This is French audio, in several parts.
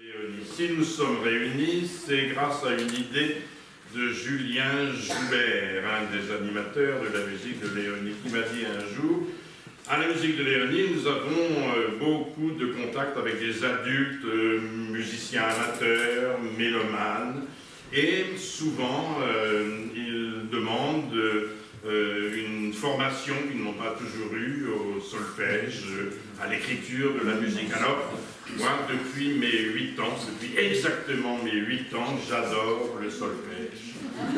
Si nous sommes réunis, c'est grâce à une idée de Julien Joubert, un des animateurs de la musique de Léonie, qui m'a dit un jour: à la musique de Léonie, nous avons beaucoup de contacts avec des adultes, musiciens amateurs, mélomanes, et souvent ils demandent une formation qu'ils n'ont pas toujours eue au solfège, à l'écriture de la musique. Alors, moi, depuis mes 8 ans, depuis exactement mes 8 ans, j'adore le solfège.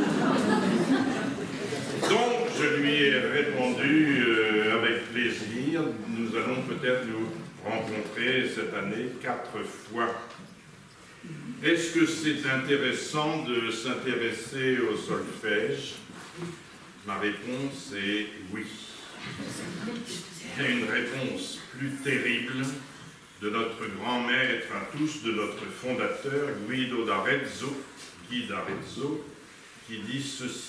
Donc, je lui ai répondu avec plaisir. Nous allons peut-être nous rencontrer cette année 4 fois. Est-ce que c'est intéressant de s'intéresser au solfège? Ma réponse est oui. Il y a une réponse plus terrible de notre grand maître à tous, de notre fondateur, Guido d'Arezzo, qui dit ceci: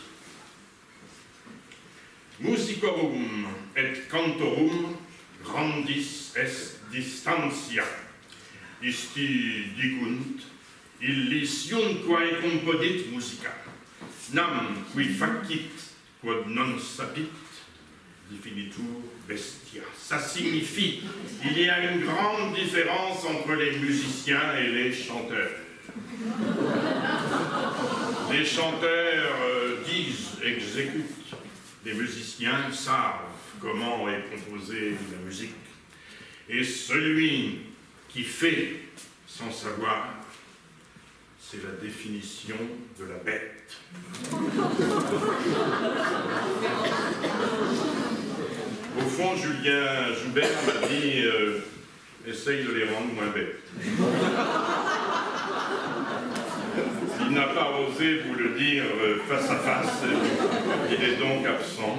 Musicorum et cantorum grandis est distantia, isti dicunt, illisiunquae compodit musica, nam qui facit, quod non sapit, definitur bestia. Ça signifie qu'il y a une grande différence entre les musiciens et les chanteurs. Les chanteurs disent, exécutent. Les musiciens savent comment est composée la musique. Et celui qui fait sans savoir, c'est la définition de la bête. Au fond, Julien Joubert m'a dit essaye de les rendre moins bêtes. Il n'a pas osé vous le dire face à face, il est donc absent.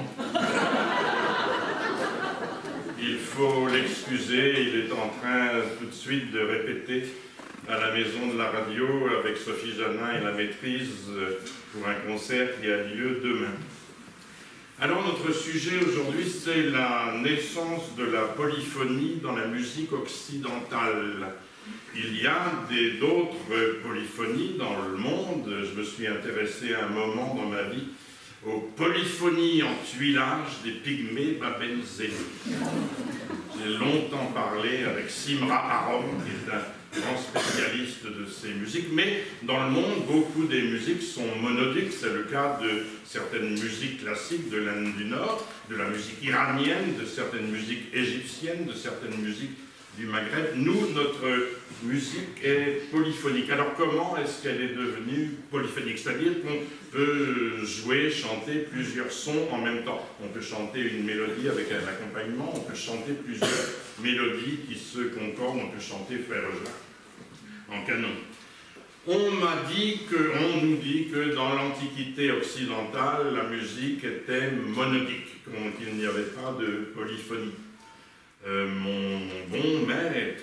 Il faut l'excuser, il est en train tout de suite de répéter à la Maison de la Radio avec Sophie Janin et la maîtrise pour un concert qui a lieu demain. Alors notre sujet aujourd'hui, c'est la naissance de la polyphonie dans la musique occidentale. Il y a d'autres polyphonies dans le monde. Je me suis intéressé à un moment dans ma vie aux polyphonies en tuilage des pygmées babenzéli. J'ai longtemps parlé avec Simra Arom, qui est un grand spécialiste de ces musiques, mais dans le monde, beaucoup des musiques sont monodiques. C'est le cas de certaines musiques classiques de l'Inde du Nord, de la musique iranienne, de certaines musiques égyptiennes, de certaines musiques du Maghreb. Nous, notre musique est polyphonique. Alors comment est-ce qu'elle est devenue polyphonique? C'est-à-dire qu'on peut jouer, chanter plusieurs sons en même temps. On peut chanter une mélodie avec un accompagnement, on peut chanter plusieurs mélodies qui se concordent, on peut chanter frère Jacques en canon. On nous dit que dans l'Antiquité occidentale, la musique était monodique, qu'il n'y avait pas de polyphonie. Mon bon maître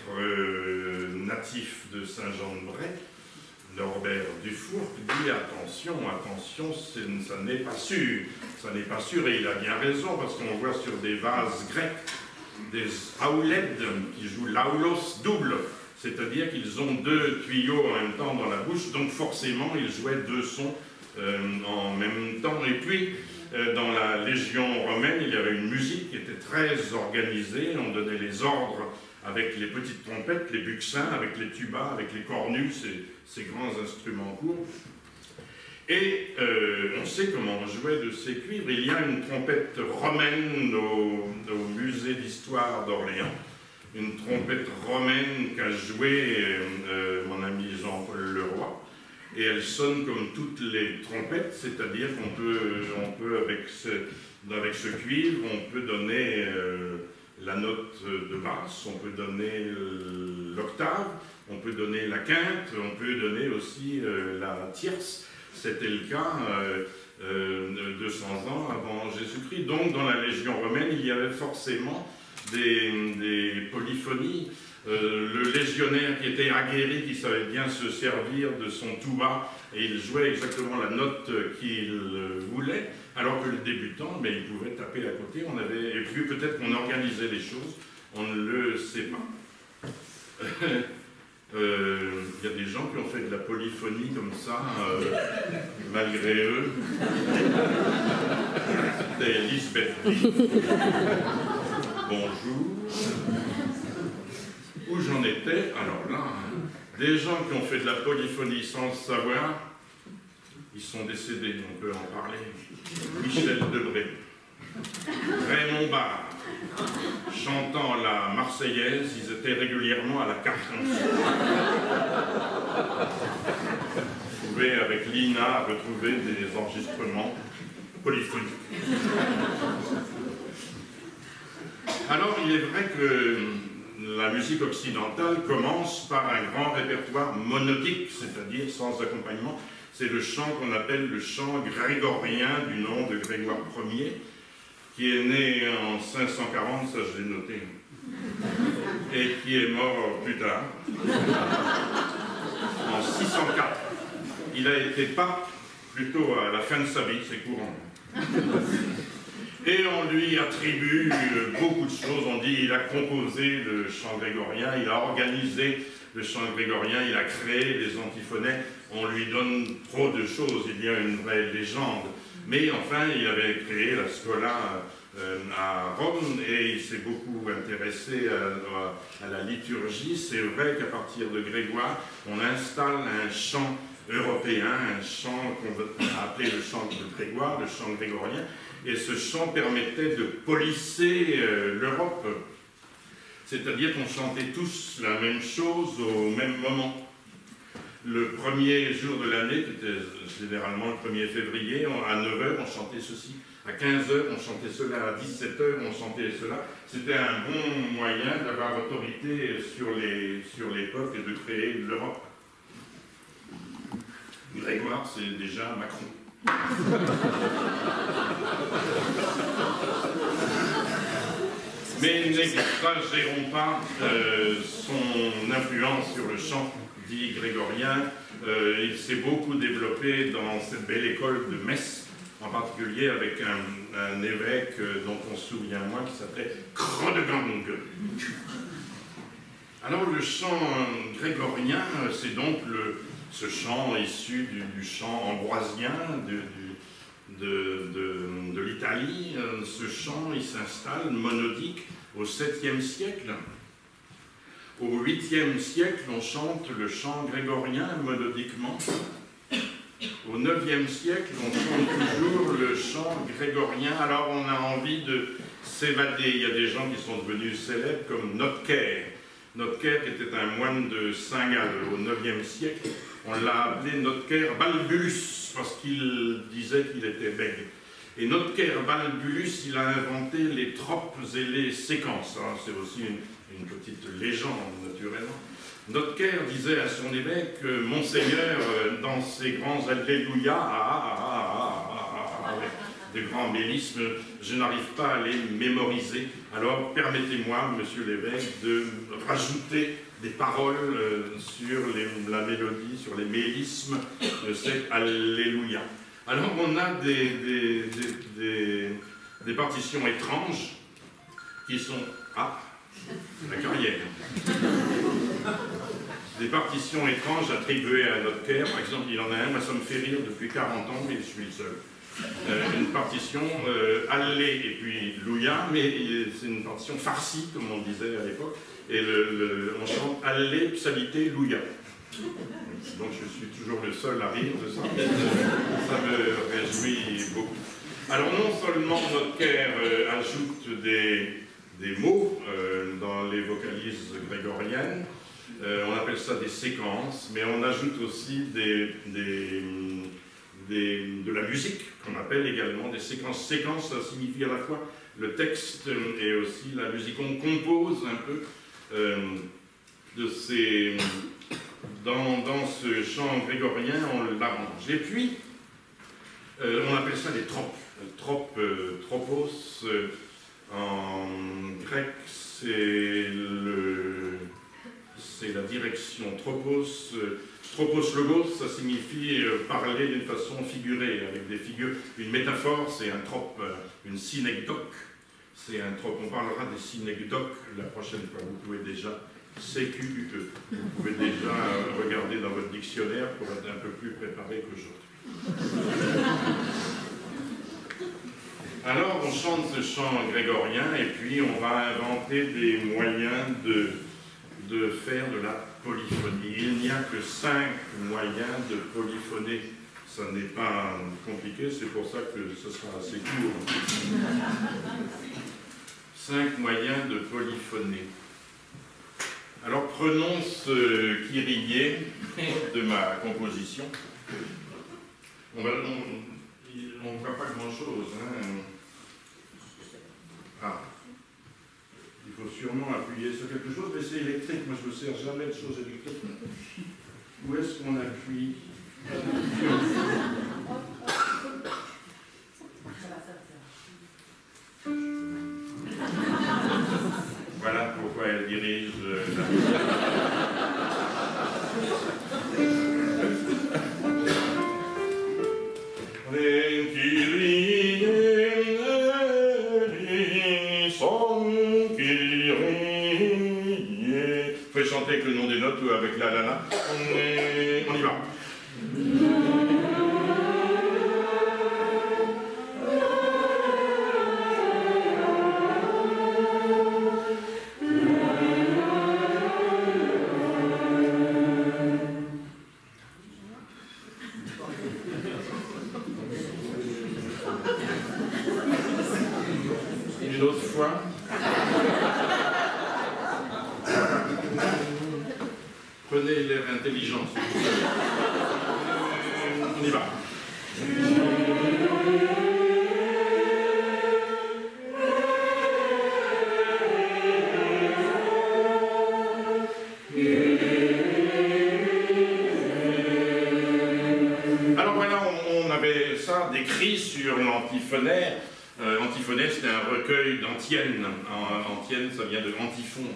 natif de Saint-Jean-de-Bray, Norbert Dufourcq, dit attention, attention, ça n'est pas sûr. Ça n'est pas sûr, et il a bien raison, parce qu'on voit sur des vases grecs des aoulèdes qui jouent l'aulos double, c'est-à-dire qu'ils ont 2 tuyaux en même temps dans la bouche, donc forcément ils jouaient 2 sons en même temps. Et puis dans la Légion romaine, il y avait une musique qui était très organisée. On donnait les ordres avec les petites trompettes, les buccins, avec les tubas, avec les cornus, ces grands instruments courts. Et on sait comment on jouait de ces cuivres. Il y a une trompette romaine au musée d'histoire d'Orléans, une trompette romaine qu'a jouée mon ami Jean-Paul Leroy. Et elle sonne comme toutes les trompettes, c'est-à-dire qu'on peut avec ce cuivre, on peut donner la note de basse, on peut donner l'octave, on peut donner la quinte, on peut donner aussi la tierce. C'était le cas 200 ans avant Jésus-Christ. Donc dans la Légion romaine, il y avait forcément des polyphonies. Le légionnaire qui était aguerri, qui savait bien se servir de son tuba, et il jouait exactement la note qu'il voulait, alors que le débutant, mais il pouvait taper à côté. Et puis peut-être qu'on organisait les choses, on ne le sait pas. Il y a des gens qui ont fait de la polyphonie comme ça, malgré eux. C'était Lisbeth Lee. Bonjour. Où j'en étais? Alors là, des gens qui ont fait de la polyphonie sans le savoir, ils sont décédés, on peut en parler. Michel Debré, Raymond Barre, chantant la Marseillaise, ils étaient régulièrement à la Carton. Vous pouvez, avec Lina, retrouver des enregistrements polyphoniques. Alors, il est vrai que la musique occidentale commence par un grand répertoire monodique, c'est-à-dire sans accompagnement. C'est le chant qu'on appelle le chant grégorien du nom de Grégoire Ier, qui est né en 540, ça je l'ai noté, et qui est mort plus tard, en 604. Il a été pape plutôt à la fin de sa vie, c'est courant. Et on lui attribue beaucoup de choses. On dit qu'il a composé le chant grégorien, il a organisé le chant grégorien, il a créé les antiphonets. On lui donne trop de choses, il y a une vraie légende. Mais enfin, il avait créé la Scola à Rome et il s'est beaucoup intéressé à la liturgie. C'est vrai qu'à partir de Grégoire, on installe un chant européen, un chant qu'on a appelé le chant de Grégoire, le chant grégorien. Et ce chant permettait de polisser l'Europe. C'est-à-dire qu'on chantait tous la même chose au même moment. Le premier jour de l'année, qui était généralement le 1er février, à 9h, on chantait ceci. À 15h, on chantait cela. À 17h, on chantait cela. C'était un bon moyen d'avoir autorité sur les peuples et de créer l'Europe. Grégoire, c'est déjà Macron. Mais n'exagérons pas son influence sur le chant dit grégorien. Il s'est beaucoup développé dans cette belle école de Metz, en particulier avec un évêque dont on se souvient moins, qui s'appelait Chrodegang. Alors le chant grégorien, c'est donc ce chant issu du chant ambroisien de l'Italie. Ce chant, il s'installe monodique au 7e siècle. Au 8e siècle, on chante le chant grégorien monodiquement. Au 9e siècle, on chante toujours le chant grégorien. Alors on a envie de s'évader. Il y a des gens qui sont devenus célèbres comme Notker. Notker était un moine de Saint-Gall au 9e siècle. On l'a appelé Notker Balbulus parce qu'il disait qu'il était bègue. Et Notker Balbulus, il a inventé les tropes et les séquences. C'est aussi une petite légende, naturellement. Notker disait à son évêque, Monseigneur, dans ses grands alléluia, des grands mélismes, je n'arrive pas à les mémoriser. Alors permettez-moi, monsieur l'évêque, de rajouter des paroles sur la mélodie, sur les mélismes de cet alléluia. Alors on a des partitions étranges qui sont... Ah, la carrière. Des partitions étranges attribuées à Notker. Par exemple, il y en a un, moi ça me fait rire depuis 40 ans, mais je suis le seul. Une partition allé et puis louia, mais c'est une partition farcie, comme on disait à l'époque, et on chante allé, psalité, louia. Donc je suis toujours le seul à rire de ça. Ça me réjouit beaucoup. Alors non seulement Notker ajoute des mots dans les vocalises grégoriennes, on appelle ça des séquences, mais on ajoute aussi de la musique, qu'on appelle également des séquences. Séquence, ça signifie à la fois le texte et aussi la musique. On compose un peu de ces... Dans ce chant grégorien, on l'arrange. Et puis, on appelle ça des tropes. Tropos, en grec, c'est la direction. Tropos logos, ça signifie parler d'une façon figurée, avec des figures. Une métaphore, c'est un trope, une synecdoque. C'est un trope. On parlera des synecdoques la prochaine fois. Vous pouvez déjà CQUE. Vous pouvez déjà regarder dans votre dictionnaire pour être un peu plus préparé qu'aujourd'hui. Alors, on chante ce chant grégorien et puis on va inventer des moyens de faire de la polyphonie. Il n'y a que 5 moyens de polyphoner. Ça n'est pas compliqué, c'est pour ça que ce sera assez court. 5 moyens de polyphoner. Alors prenons ce kyrié de ma composition. On ne voit pas grand-chose. Hein. Ah. Il faut sûrement appuyer sur quelque chose, mais c'est électrique. Moi, je ne me sers jamais de choses électriques. Où est-ce qu'on appuie? Voilà pourquoi elle dirige la Vous pouvez chanter avec le nom des notes ou avec la la. On y va. Une autre fois. Prenez l'air intelligent. On y va. Alors voilà, on avait ça décrit sur l'antiphonaire. Antiphonaire, c'était un recueil d'antiennes. Antienne, ça vient de antiphon.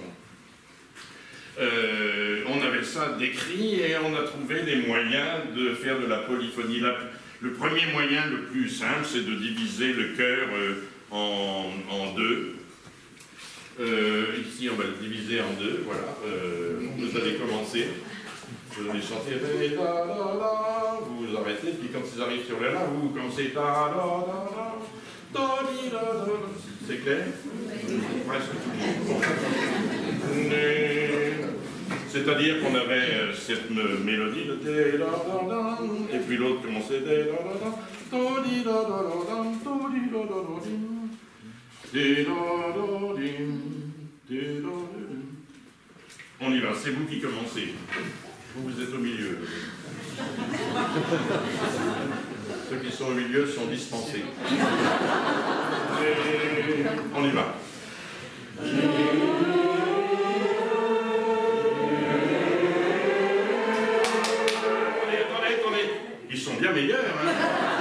On avait ça décrit et on a trouvé des moyens de faire de la polyphonie. Le premier moyen, le plus simple, c'est de diviser le chœur en deux. Ici, on va le diviser en deux, voilà. Vous allez commencer. Vous allez chanter ré, la, la, la. Vous arrêtez, puis quand ils arrivent sur le la, vous commencez ta, la, la, la. C'est clair? Presque tout le monde. C'est-à-dire qu'on avait cette mélodie de et puis l'autre commençait on y va, c'est vous qui commencez. Vous êtes au milieu. Ceux qui sont au milieu sont dispensés. Et on y va. Attendez. Ils sont bien meilleurs. Hein.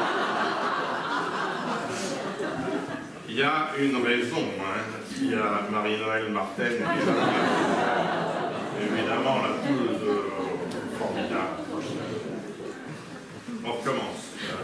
Il y a une raison. Hein. Il y a Marie-Noël Martin qui est là. Évidemment, la poule formidable. On recommence.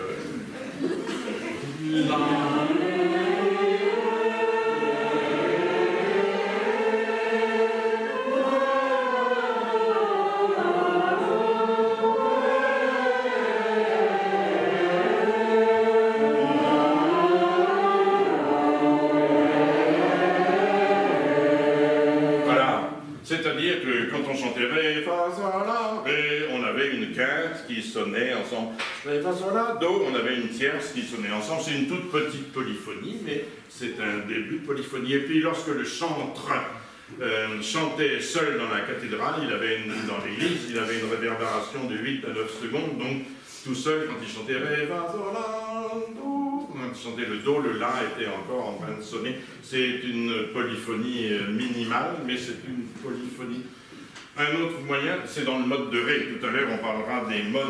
C'est-à-dire que quand on chantait Ré, Fa, Sol, La, Ré, on avait une quinte qui sonnait ensemble. Ré, Fa, Sol, La, Do, on avait une tierce qui sonnait ensemble. C'est une toute petite polyphonie, mais c'est un début de polyphonie. Et puis lorsque le chantre chantait seul dans la cathédrale, dans l'église, il avait une réverbération de 8 à 9 secondes. Donc tout seul, quand il chantait Ré, Fa, Sol, La, Do, quand il chantait le Do, le La était encore en train de sonner. C'est une polyphonie minimale, mais c'est une polyphonie. Un autre moyen, c'est dans le mode de Ré. Tout à l'heure, on parlera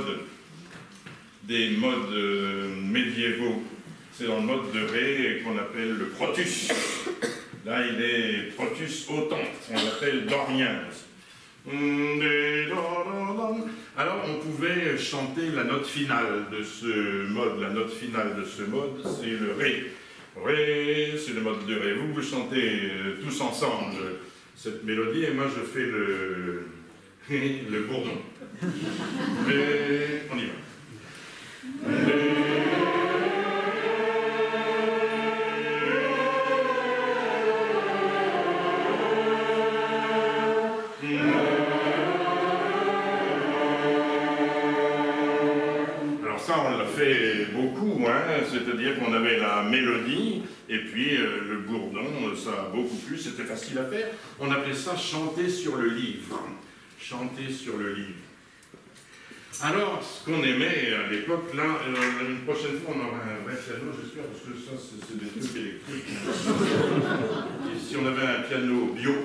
des modes médiévaux. C'est dans le mode de Ré qu'on appelle le protus. Là, il est protus autant. On l'appelle dorien. Alors, on pouvait chanter la note finale de ce mode. La note finale de ce mode, c'est le Ré. Ré, c'est le mode de Ré. Vous chantez tous ensemble. cette mélodie, et moi je fais le bourdon. Mais on y va. Alors ça, on l'a fait beaucoup, hein, c'est-à-dire qu'on avait la mélodie, et puis le bourdon, ça a beaucoup plu, c'était facile à faire. On appelait ça chanter sur le livre. Chanter sur le livre. Alors, ce qu'on aimait à l'époque, là, une prochaine fois, on aura un vrai piano, j'espère, parce que ça, c'est des trucs électriques. Et si on avait un piano bio,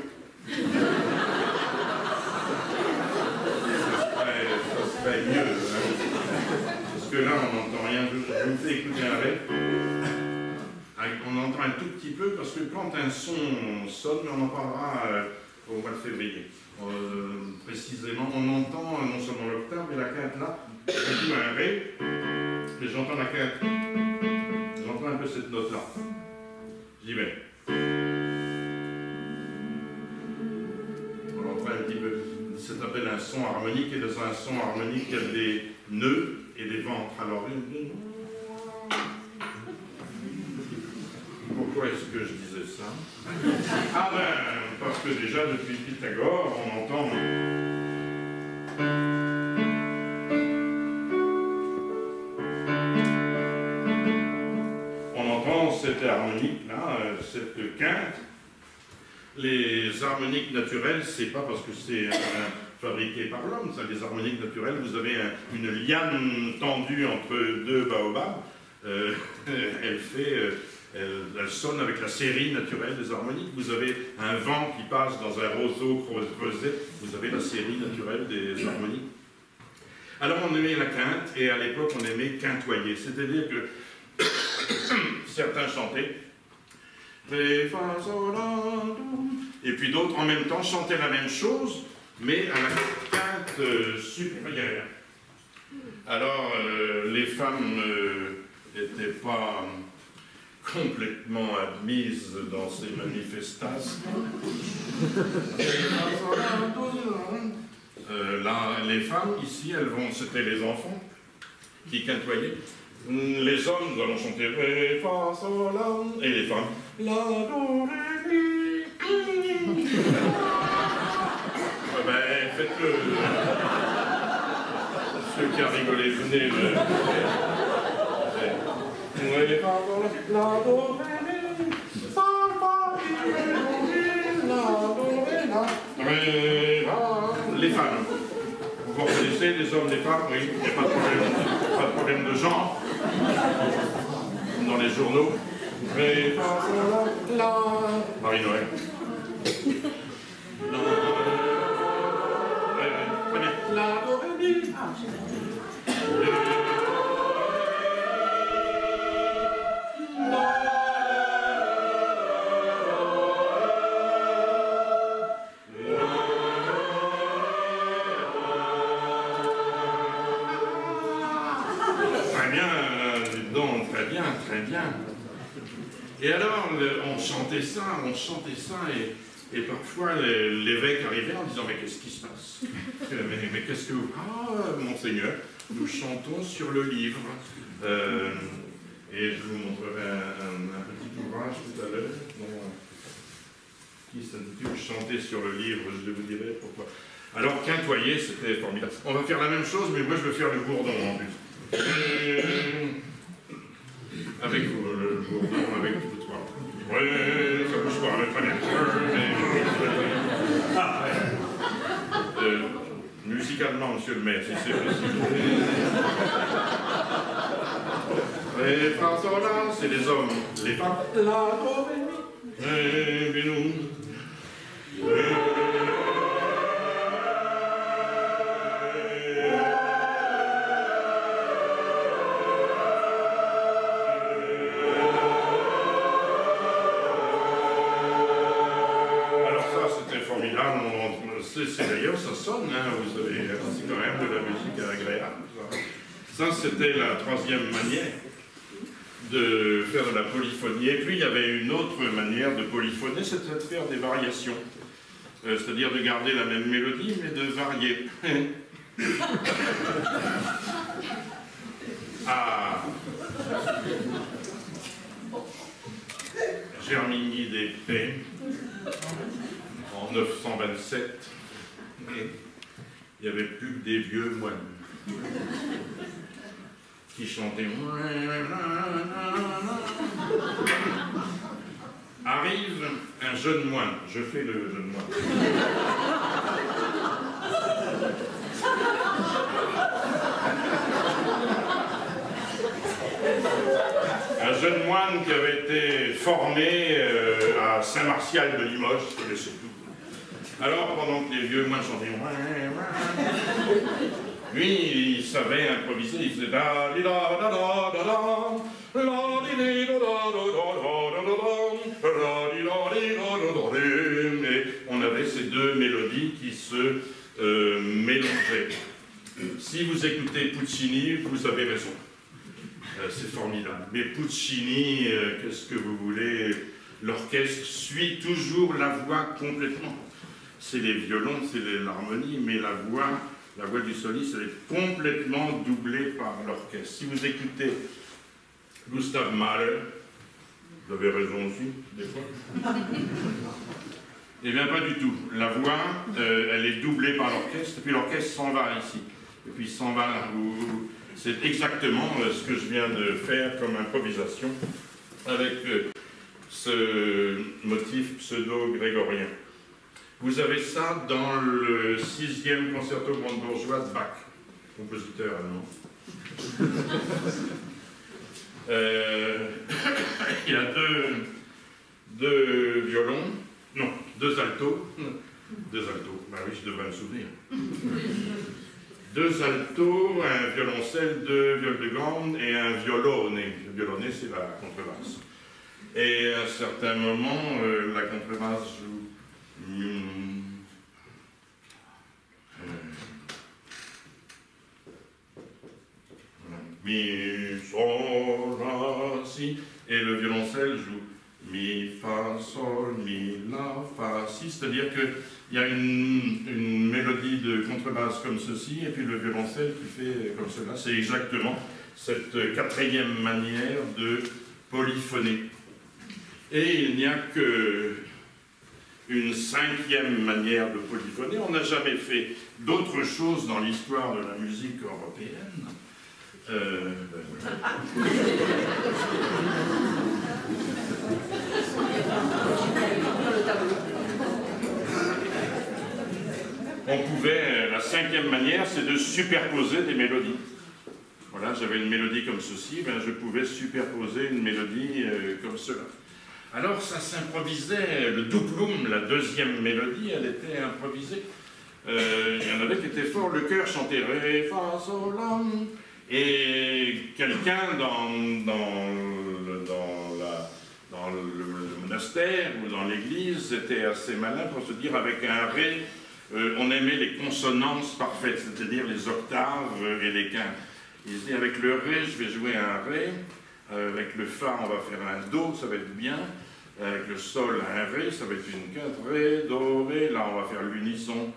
ça serait mieux. Hein. Parce que là, on n'entend rien. Je vous fais écouter un rêve. On entend un tout petit peu, parce que quand un son sonne, on en parlera au mois de février. Précisément, on entend non seulement l'octave, mais la quinte là, je joue un ré, mais j'entends la quinte, j'entends un peu cette note là. J'y vais. On entend un petit peu, ça s'appelle un son harmonique, et dans un son harmonique, il y a des nœuds et des ventres. Alors, pourquoi est-ce que je disais ça? Ah ben, parce que déjà, depuis Pythagore, on entend cette harmonique-là, cette quinte. Les harmoniques naturelles, c'est pas parce que c'est fabriqué par l'homme, ça. Les harmoniques naturelles, vous avez une liane tendue entre deux baobabs, elle sonne avec la série naturelle des harmoniques. Vous avez un vent qui passe dans un roseau creusé, vous avez la série naturelle des harmoniques. Alors on aimait la quinte, et à l'époque on aimait quintoyer, c'est-à-dire que certains chantaient, et puis d'autres en même temps chantaient la même chose, mais à la quinte supérieure. Alors les femmes n'étaient pas complètement admises dans ces manifestations. Là, les femmes, ici, elles vont, c'était les enfants qui quintoyaient. Les hommes, nous allons chanter Ré, Fa, Sol, La, et les femmes La, Do, Ré, Mi. Ben, faites-le. Ceux qui a rigolé, venez. Ré, Fa, Sol, La, Do, Ré, Mi. Sol, Fa, Mi, Ré, Do, Mi, La, Do, Ré, La. Ré, La. Les femmes. Vous reconnaissez les hommes, les femmes, oui, il n'y a pas de problème. Pas de problème de genre. Dans les journaux. Ré, Fa, Sol, La. Marie-Noël. Très bien. La, Do, Ré, Mi. Très bien. Et alors, on chantait ça, et parfois l'évêque arrivait en disant « Mais qu'est-ce qui se passe? Mais qu'est-ce que vous... » Ah, monseigneur, nous chantons sur le livre. Et je vous montrerai un petit ouvrage tout à l'heure qui s'intitule « Chanter sur le livre », je vous dirai pourquoi. Alors, quintoyer, c'était formidable. On va faire la même chose, mais moi je vais faire le bourdon en plus. Avec vous, le bourdon, avec vous trois. Oui, ça bouge pas, très bien. Musicalement, monsieur le maire, si c'est possible. Les phrases là, c'est les hommes. Les femmes, la, do, ré, mi. Et puis nous. D'ailleurs, ça sonne, hein, vous savez, c'est quand même de la musique agréable. Ça, c'était la troisième manière de faire de la polyphonie. Et puis, il y avait une autre manière de polyphoner, c'était de faire des variations. c'est-à-dire de garder la même mélodie, mais de varier. Ah. Germigny d'Épée, en 927, il n'y avait plus que des vieux moines qui chantaient. Arrive un jeune moine, je fais le jeune moine. Un jeune moine qui avait été formé à Saint-Martial de Limoges, c'est tout. Alors, pendant que les vieux moines chantaient, lui, il savait improviser, il faisait da di da da da da da la di di da da da da da da. Et on avait ces deux mélodies qui se mélangeaient. Si vous écoutez Puccini, vous avez raison. C'est formidable. Mais Puccini, qu'est-ce que vous voulez? L'orchestre suit toujours la voix complètement. C'est les violons, c'est l'harmonie, mais la voix du soliste, elle est complètement doublée par l'orchestre. Si vous écoutez Gustav Mahler, vous avez raison aussi, des fois. Eh bien, pas du tout. La voix, elle est doublée par l'orchestre, et puis l'orchestre s'en va ici. Et puis il s'en va là où... C'est exactement ce que je viens de faire comme improvisation avec ce motif pseudo-grégorien. Vous avez ça dans le 6e concerto brandebourgeois de Bach, compositeur allemand. Il y a deux violons, non, deux altos. Bah oui, je devrais me souvenir. Deux altos, un violoncelle, deux viols de gamme et un violone. Le violone, c'est la contrebasse. Et à un certain moment, la contrebasse joue... Mi, sol, la, si. Et le violoncelle joue mi, fa, sol, mi, la, fa, si. C'est-à-dire qu'il y a une mélodie de contrebasse comme ceci, et puis le violoncelle qui fait comme cela. C'est exactement cette quatrième manière de polyphoner. Et il n'y a qu'une cinquième manière de polyphoner. On n'a jamais fait d'autre chose dans l'histoire de la musique européenne. Voilà. On pouvait, la cinquième manière, c'est de superposer des mélodies. Voilà, j'avais une mélodie comme ceci, ben je pouvais superposer une mélodie comme cela. Alors ça s'improvisait, le doublum, la deuxième mélodie, elle était improvisée. Il y en avait qui étaient forts, le chœur chantait ré, fa, sol, la, et quelqu'un dans le monastère ou dans l'église était assez malin pour se dire avec un ré, on aimait les consonances parfaites, c'est-à-dire les octaves et les quintes. Il se dit avec le ré, je vais jouer un ré, avec le fa, on va faire un do, ça va être bien, avec le sol, un ré, ça va être une quinte, ré, do, ré, là on va faire l'unisson.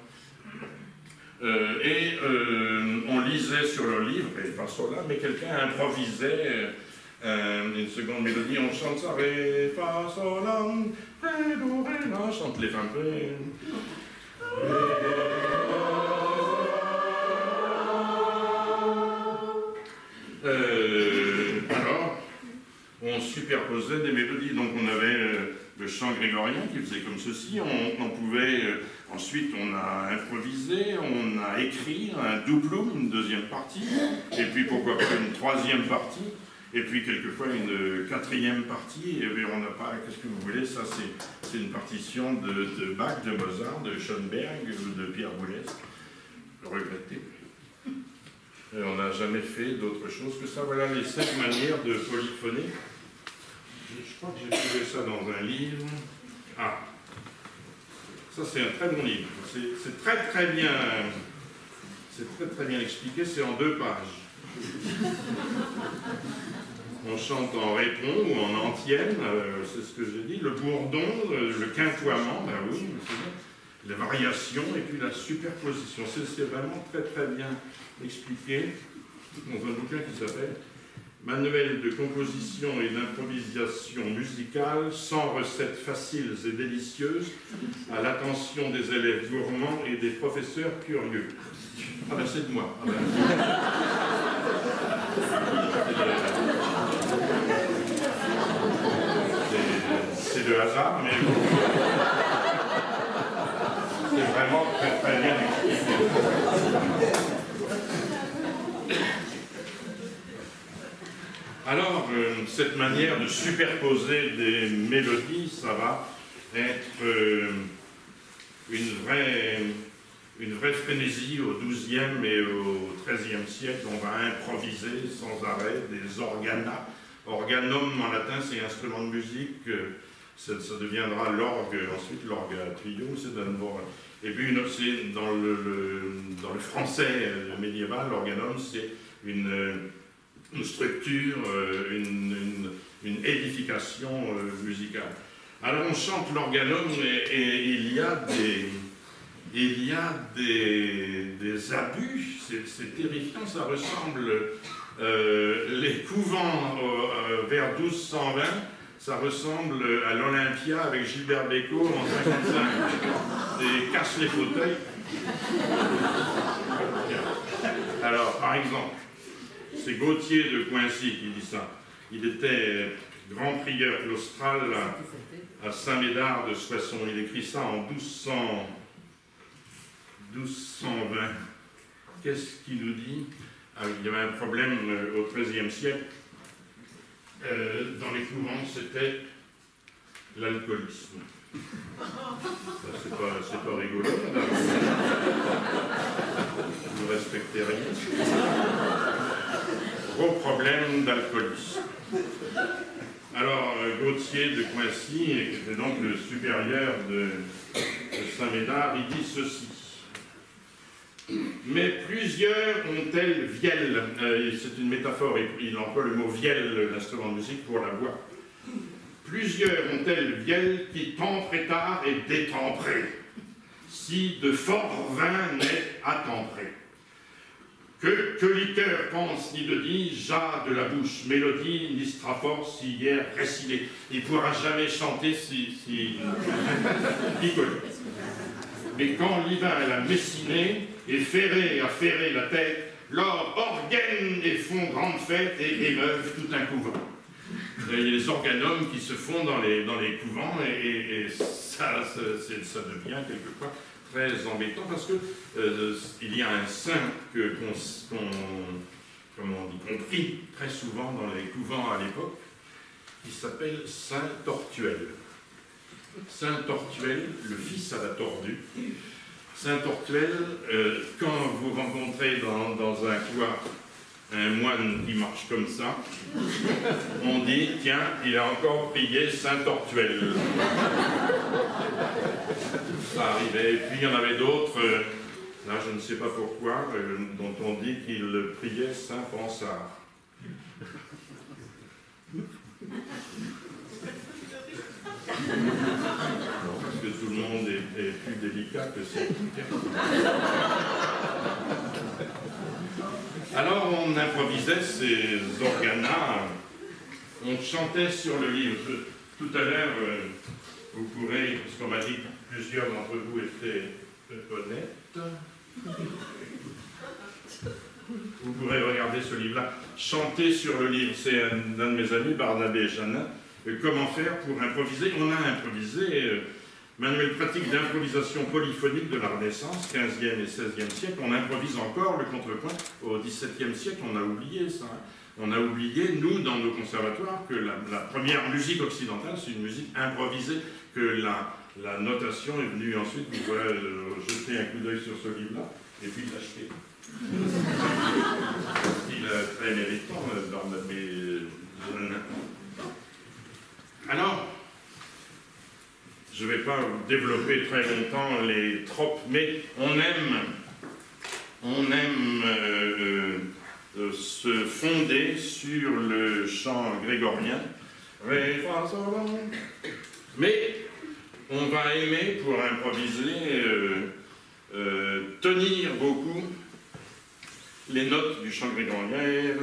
On lisait sur le livre, et pas cela, mais quelqu'un improvisait une seconde mélodie, on chante ça, ré, fa, sol, la, ré, do, ré, là, on chante les fins, ré. Alors, on superposait des mélodies, donc on avait le chant grégorien qui faisait comme ceci, on pouvait, ensuite on a improvisé, on a écrit un doublum, une deuxième partie, et puis pourquoi pas une troisième partie, et puis quelquefois une quatrième partie, et on n'a pas, qu'est-ce que vous voulez, ça c'est une partition de Bach, de Mozart, de Schoenberg, ou de Pierre Boulez, regretté. Et on n'a jamais fait d'autre chose que ça. Voilà les 7 manières de polyphoner. Je crois que j'ai trouvé ça dans un livre. Ah, ça c'est un très bon livre. C'est très bien. C'est très bien expliqué. C'est en 2 pages. On chante en répond ou en antienne, c'est ce que j'ai dit. Le bourdon, le quintoiement, ben oui, les variations et puis la superposition. C'est vraiment très très bien expliqué dans un bouquin qui s'appelle Manuel de composition et d'improvisation musicale, 100 recettes faciles et délicieuses à l'attention des élèves gourmands et des professeurs curieux. Ah ben c'est de moi. Ah ben. C'est le hasard, mais c'est vraiment très très bien expliqué. Alors, cette manière de superposer des mélodies, ça va être une vraie frénésie au XIIe et au XIIIe siècle. On va improviser sans arrêt des organas. Organum en latin, c'est instrument de musique. Ça deviendra l'orgue, ensuite l'orgue à tuyau. Et puis, c'est dans le français médiéval, l'organum, c'est une structure, une édification musicale. Alors on chante l'organum et il y a des abus, c'est terrifiant, ça ressemble, les couvents vers 1220, ça ressemble à l'Olympia avec Gilbert Bécaud en 55, et casse les fauteuils. Alors par exemple, c'est Gauthier de Coincy qui dit ça. Il était grand prieur claustral à Saint-Médard de Soissons. Il écrit ça en 1220. Qu'est-ce qu'il nous dit? Il y avait un problème au XIIIe siècle. Dans les couvents, c'était l'alcoolisme. C'est pas rigolo. Vous respectez rien. Gros problème d'alcoolisme. Alors, Gauthier de Coincy, qui était donc le supérieur de Saint-Médard, il dit ceci. Mais plusieurs ont-elles vielle, c'est une métaphore, il emploie le mot vielle, l'instrument de musique, pour la voix. Plusieurs ont-elles vielle qui temprétard et détempré, si de fort vin n'est attempré. Que liqueur pense ni de dit, jas de la bouche, mélodie, ni strafor, si hier récité. Il ne pourra jamais chanter si picolé. Mais quand l'Ivin l'a messiné, et ferré a ferré la tête, lors organes et font grande fête et émeuvent tout un couvent. Il y a les organums qui se font dans les couvents et ça devient quelquefois très embêtant parce que il y a un saint qu'on prie très souvent dans les couvents à l'époque qui s'appelle Saint Tortuel. Saint Tortuel, le fils à la tordue. Saint Tortuel, quand vous rencontrez dans un cloître un moine qui marche comme ça, on dit, tiens, il a encore prié Saint Tortuel. Ça arrivait. Et puis il y en avait d'autres, là je ne sais pas pourquoi, dont on dit qu'il priait Saint Pansard. Parce que tout le monde est plus délicat que c'est. Alors on improvisait ces organas, on chantait sur le livre. Tout à l'heure, vous pourrez, parce qu'on m'a dit que plusieurs d'entre vous étaient honnêtes, vous pourrez regarder ce livre-là. Chanter sur le livre, c'est un de mes amis, Barnabé Janin. Comment faire pour improviser? On a improvisé, manuel pratique d'improvisation polyphonique de la Renaissance, 15e et 16e siècle. On improvise encore le contrepoint au 17e siècle, on a oublié ça. On a oublié, nous, dans nos conservatoires, que la première musique occidentale, c'est une musique improvisée, que la notation est venue ensuite. Vous pourrez jeter un coup d'œil sur ce livre-là, et puis l'acheter. Il est très méritant, Barnabé Janin. Alors, je ne vais pas développer très longtemps les tropes, mais on aime se fonder sur le chant grégorien. Mais On va aimer, pour improviser, tenir beaucoup les notes du chant grégorien.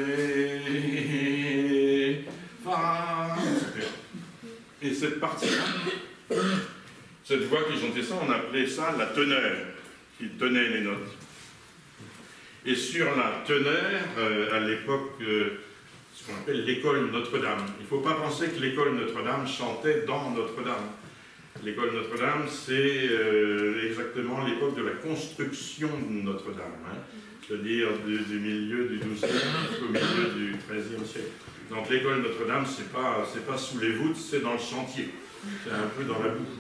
Ré, fa, et cette partie-là, cette voix qui chantait ça, on appelait ça la teneur, qui tenait les notes. Et sur la teneur, à l'époque, ce qu'on appelle l'école Notre-Dame. Il ne faut pas penser que l'école Notre-Dame chantait dans Notre-Dame. L'école Notre-Dame, c'est exactement l'époque de la construction de Notre-Dame, hein, c'est-à-dire du milieu du XIIe au milieu du XIIIe siècle. Donc l'école Notre-Dame, c'est pas sous les voûtes, c'est dans le chantier, c'est un peu dans la boue.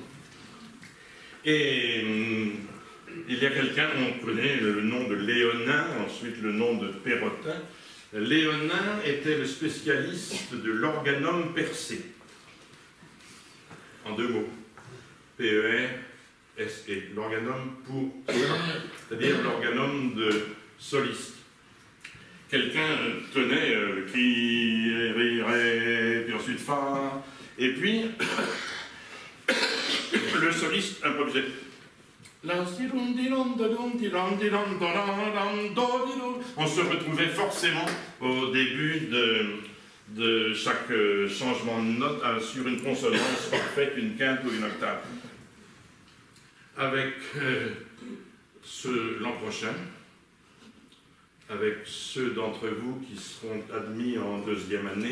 Et il y a quelqu'un, on connaît le nom de Léonin, ensuite le nom de Perrotin. Léonin était le spécialiste de l'organum percé, en 2 mots. P-E-R-S-E, l'organum pour c'est-à-dire l'organum de soliste. Quelqu'un tenait qui, ré, puis ensuite fa, et puis le soliste improvisait. On se retrouvait forcément au début de chaque changement de note sur une consonance parfaite, une quinte ou une octave. Avec l'an prochain, avec ceux d'entre vous qui seront admis en 2e année,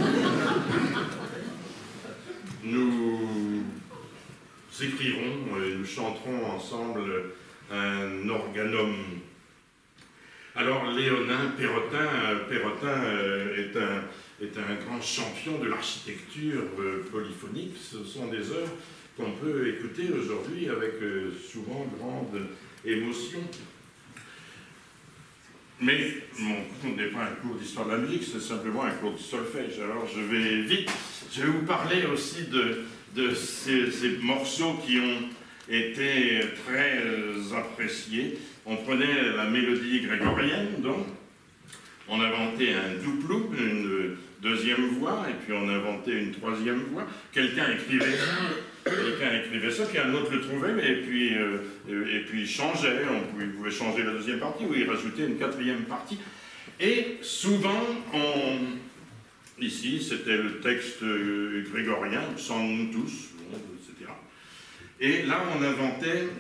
nous écrirons et nous chanterons ensemble un organum. Alors Léonin Perrotin est un grand champion de l'architecture polyphonique. Ce sont des œuvres qu'on peut écouter aujourd'hui avec souvent grande émotion. Mais mon cours n'est pas un cours d'histoire de la musique, c'est simplement un cours de solfège. Alors je vais vite. Je vais vous parler aussi de ces morceaux qui ont été très appréciés. On prenait la mélodie grégorienne, donc on inventait un douploup, une 2e voix, et puis on inventait une 3e voix. Quelqu'un écrivait ça, puis un autre le trouvait, et puis il changeait. Il pouvait changer la 2e partie, ou il rajoutait une 4e partie. Et souvent, ici, c'était le texte grégorien, sans nous tous, etc. Et là, on inventait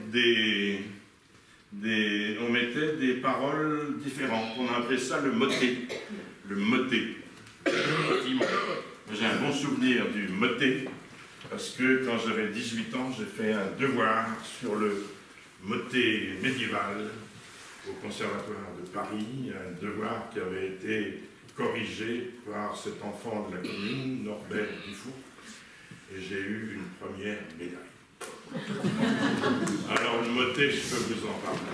on mettait des paroles différentes. On appelait ça le motet. Le motet. J'ai un bon souvenir du motet, parce que quand j'avais 18 ans, j'ai fait un devoir sur le motet médiéval au Conservatoire de Paris, un devoir qui avait été corrigé par cet enfant de la commune, Norbert Dufour, et j'ai eu une première médaille. Alors le motet, je peux vous en parler.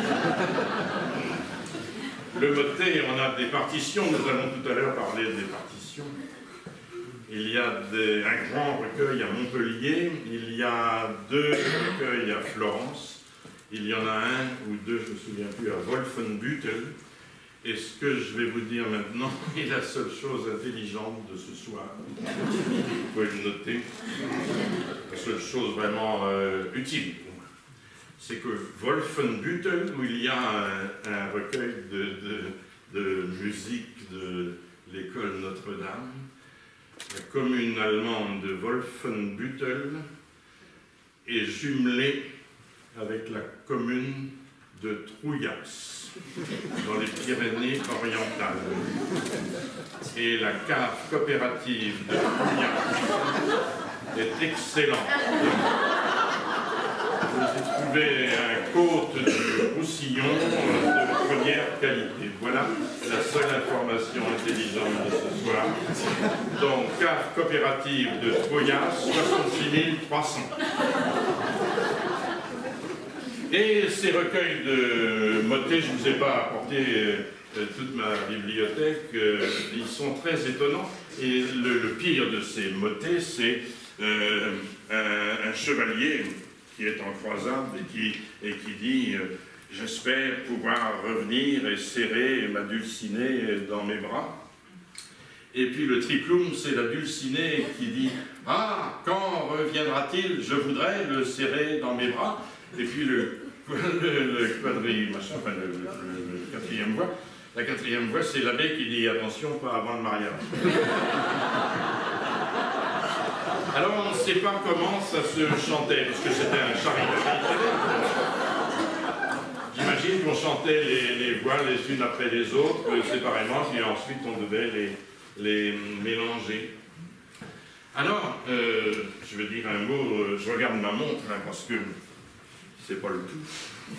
Le motet, on a des partitions, nous allons tout à l'heure parler des partitions. Il y a un grand recueil à Montpellier, il y a 2 recueils à Florence, il y en a 1 ou 2, je ne me souviens plus, à Wolfenbüttel. Et ce que je vais vous dire maintenant est la seule chose intelligente de ce soir. Vous pouvez le noter. La seule chose vraiment utile pour moi. C'est que Wolfenbüttel, où il y a un recueil de musique de l'école Notre-Dame, la commune allemande de Wolfenbüttel est jumelée avec la commune de Trouillas, dans les Pyrénées-Orientales. Et la cave coopérative de Trouillas est excellente. Vous y trouvez un côte de Roussillon de première qualité. Voilà la seule information intelligente de ce soir. Donc, cave coopérative de Trouillas, 66 300. Et ces recueils de motets, je ne vous ai pas apporté toute ma bibliothèque, ils sont très étonnants. Et le pire de ces motets, c'est un chevalier qui est en croisade et qui dit « J'espère pouvoir revenir et serrer ma dulcinée dans mes bras ». Et puis le triplum, c'est la dulcinée qui dit « Ah, quand reviendra-t-il? Je voudrais le serrer dans mes bras. » Et puis le quadrille, machin, enfin le quatrième voix. La quatrième voix, c'est l'abbé qui dit « Attention, pas avant le mariage. » Alors on ne sait pas comment ça se chantait, parce que c'était un charivari. J'imagine qu'on chantait les voix les unes après les autres, séparément, puis ensuite on devait les mélanger. Alors, je vais dire un mot, je regarde ma montre, hein, parce que c'est pas le tout.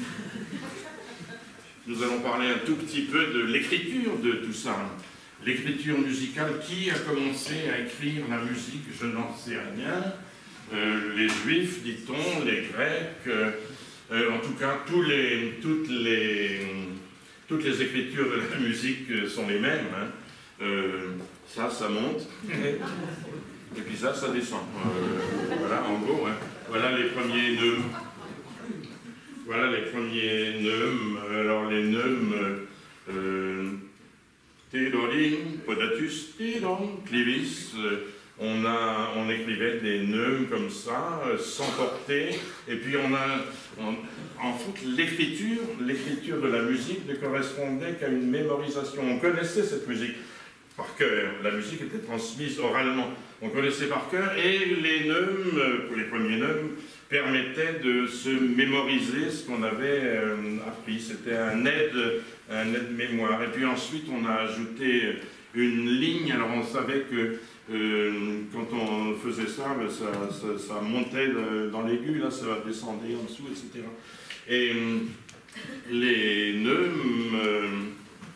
Nous allons parler un tout petit peu de l'écriture de tout ça. L'écriture musicale, qui a commencé à écrire la musique? Je n'en sais rien. Les Juifs, dit-on, les Grecs, en tout cas, toutes les écritures de la musique sont les mêmes. Hein. Ça monte, et puis ça descend. Voilà, en gros, hein. Voilà les premiers neumes. Voilà les premiers neumes. Alors les neumes, Tédorin, Podatus, Tédon, Clivis, on écrivait des neumes comme ça, sans porter, et puis en fait, l'écriture de la musique ne correspondait qu'à une mémorisation. On connaissait cette musique par cœur, la musique était transmise oralement, on connaissait par cœur, et les neumes, les premiers neumes, permettaient de se mémoriser ce qu'on avait appris. C'était un aide-mémoire. Et puis ensuite, on a ajouté une ligne. Alors on savait que quand on faisait ça, ça montait dans l'aigu, là ça descendait en dessous, etc. Et les neumes,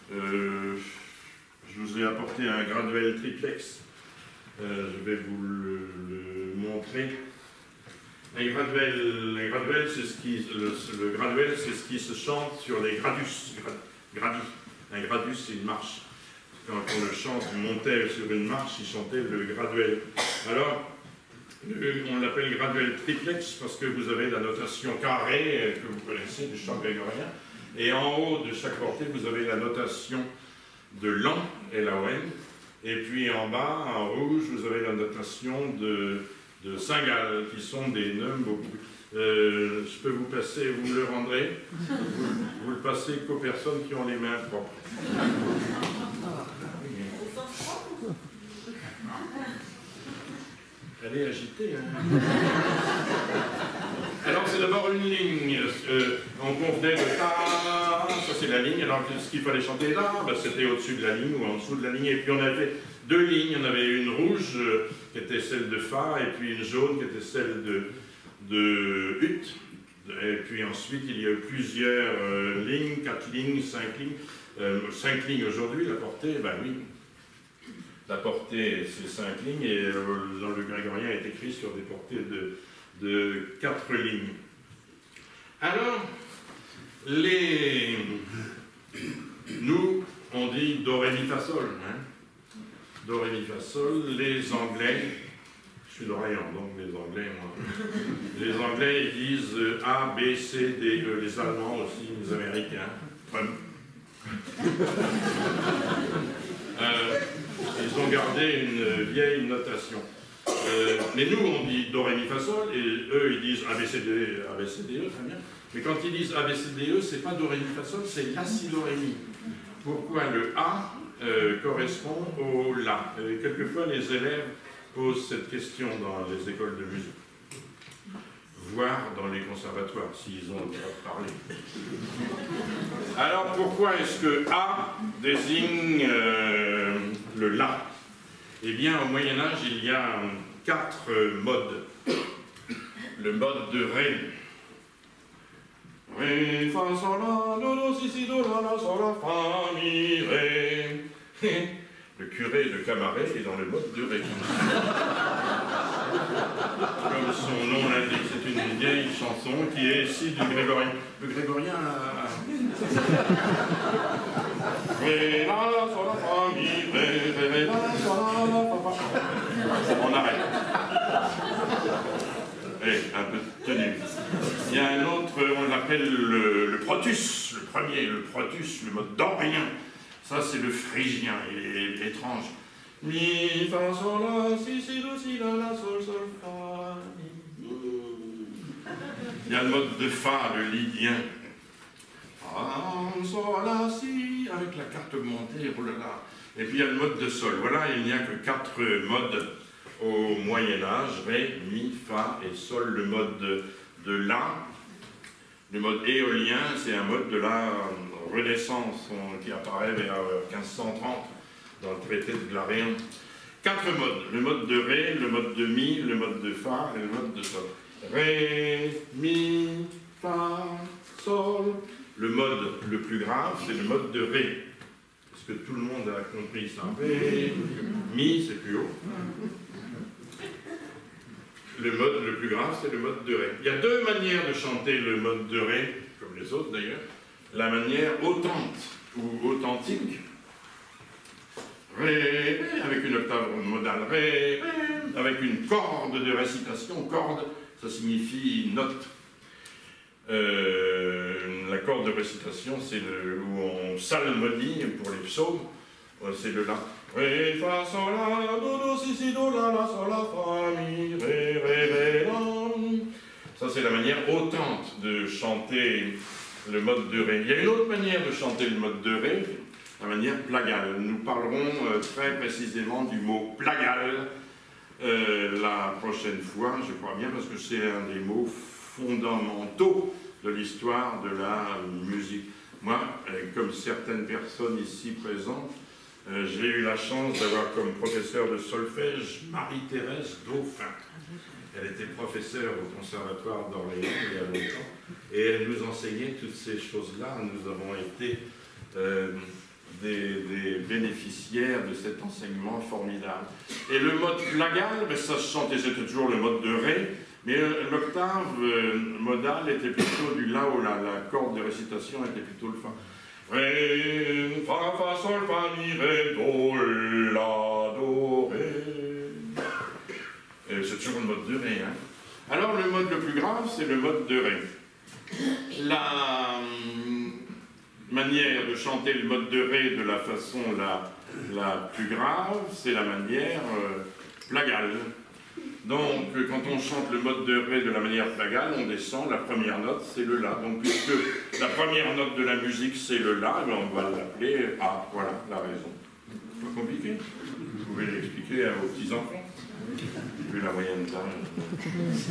je vous ai apporté un graduel triplex. Je vais vous le montrer. Un graduel, c'est le graduel, c'est ce qui se chante sur les gradus. Un gradus, c'est une marche. Quand on le chante, on montait sur une marche, il chantait le graduel. Alors, on l'appelle graduel triplex parce que vous avez la notation carrée que vous connaissez du chant grégorien. Et en haut de chaque portée, vous avez la notation de l'an, L-A-O-N. Et puis en bas, en rouge, vous avez la notation de cingales, qui sont des neumes beaucoup. Je peux vous passer, vous me le rendrez. Vous le passez qu'aux personnes qui ont les mains propres. Elle est agitée. Hein. Alors c'est d'abord une ligne. On convenait de ta, ça c'est la ligne. Alors ce qu'il fallait chanter là, ben, c'était au-dessus de la ligne ou en dessous de la ligne. Et puis on avait deux lignes. On avait une rouge qui était celle de fa, et puis une jaune qui était celle de ut. Et puis ensuite il y a eu plusieurs lignes, 4 lignes, 5 lignes. 5 lignes aujourd'hui, la portée, ben oui. La portée, c'est 5 lignes, et dans le grégorien est écrit sur des portées de 4 lignes. Alors, nous, on dit do, ré, mi, fa, sol. Hein? Do, ré, mi, fa, sol. Les Anglais, je suis d'Orient, donc les Anglais, moi. Les Anglais, ils disent A, B, C, D, E. Les Allemands aussi, les Américains. Ils ont gardé une vieille notation. Mais nous, on dit do, ré, mi, fa, sol, et eux, ils disent A, B, C, D, E, très bien. Mais quand ils disent A, B, C, D, E, c'est pas do, ré, mi, fa, sol, c'est la, si, do, ré, mi. Pourquoi le A correspond au la? Quelquefois, les élèves posent cette question dans les écoles de musique, voire dans les conservatoires, s'ils ont le droit de parler. Alors, pourquoi est-ce que A désigne le La? Eh bien, au Moyen-Âge, il y a 4 modes. Le mode de Ré. Ré, fa, sol, la, do, do, si, si, do, la, la, sol, la, fa, mi, ré. Le curé de Camaret est dans le mode de Ré. Comme son nom l'indique, c'est une vieille chanson qui est issue du grégorien. Le grégorien Ré, la, sol, la, fa, mi, ré, ré, ré, la, sol, la, fa, fa. On arrête. Allez, un peu de tenue. Il y a un autre, on l'appelle le protus, le premier, le protus, le mode dorien. Ça, c'est le phrygien, il est étrange. Mi, fa, sol, la, si, do, si, la, sol, sol, fa, mi. Il y a le mode de fa, le lydien. Fa, sol, la, si, avec la carte augmentée, oh là là. Et puis il y a le mode de sol. Voilà, il n'y a que 4 modes au Moyen-Âge, Ré, Mi, Fa et Sol. Le mode de La, le mode éolien, c'est un mode de la Renaissance qui apparaît vers 1530 dans le traité de Glaréon. 4 modes, le mode de Ré, le mode de Mi, le mode de Fa et le mode de Sol. Ré, Mi, Fa, Sol. Le mode le plus grave, c'est le mode de Ré. Est-ce que tout le monde a compris ça? Ré, Mi, c'est plus haut. Le mode le plus grave, c'est le mode de Ré. Il y a 2 manières de chanter le mode de Ré, comme les autres d'ailleurs. La manière autante ou authentique. Ré, Ré, avec une octave modale. Ré, Ré, avec une corde de récitation. Corde, ça signifie note. La corde de récitation, c'est où on psalmodie pour les psaumes, c'est le La. Ré, fa, sol, la, do, si, do, la, sol, la, fa, mi, ré, ré, la. Ça, c'est la manière autante de chanter le mode de Ré. Il y a une autre manière de chanter le mode de Ré, la manière plagale. Nous parlerons très précisément du mot plagale la prochaine fois, je crois bien, parce que c'est un des mots fondamentaux de l'histoire de la musique. Moi, comme certaines personnes ici présentes, j'ai eu la chance d'avoir comme professeur de solfège Marie-Thérèse Dauphin. Elle était professeure au Conservatoire d'Orléans il y a longtemps, et elle nous enseignait toutes ces choses-là. Nous avons été des bénéficiaires de cet enseignement formidable. Et le mode plagale, ben, ça se chantait, c'était toujours le mode de Ré, mais l'octave modale était plutôt du La au La. La corde de récitation était plutôt le Fa. Ré, Fa, Fa, Sol, Fa, Mi, Ré, Do, La, Do, Ré. C'est toujours le mode de Ré. Hein. Alors le mode le plus grave, c'est le mode de Ré. La manière de chanter le mode de Ré de la façon la plus grave, c'est la manière plagale. Donc, quand on chante le mode de Ré de la manière plagale, on descend, la première note, c'est le La. Donc, puisque la première note de la musique, c'est le La, ben on va l'appeler A. Voilà la raison. Pas compliqué. Vous pouvez l'expliquer à vos petits-enfants, vu la moyenne d'âge.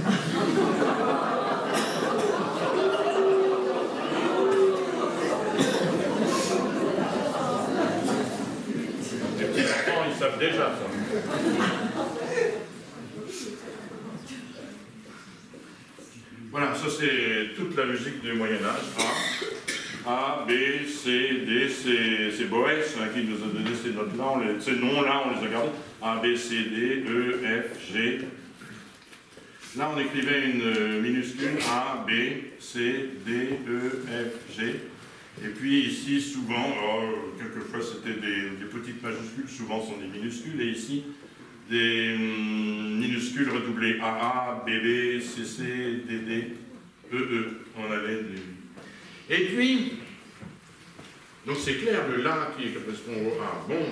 Les petits-enfants, ils savent déjà ça. Voilà, ça c'est toute la musique du Moyen-Âge. A, B, C, D, c'est Boès hein, qui nous a donné ces notes-là, ces noms-là, on les a gardés. A, B, C, D, E, F, G. Là, on écrivait une minuscule A, B, C, D, E, F, G. Et puis ici, souvent, quelquefois c'était des petites majuscules, souvent sont des minuscules, et ici, des minuscules redoublées AA, BB, CC, DD, EE. On avait des... Et puis, donc c'est clair, le La qui correspond au A. Bon.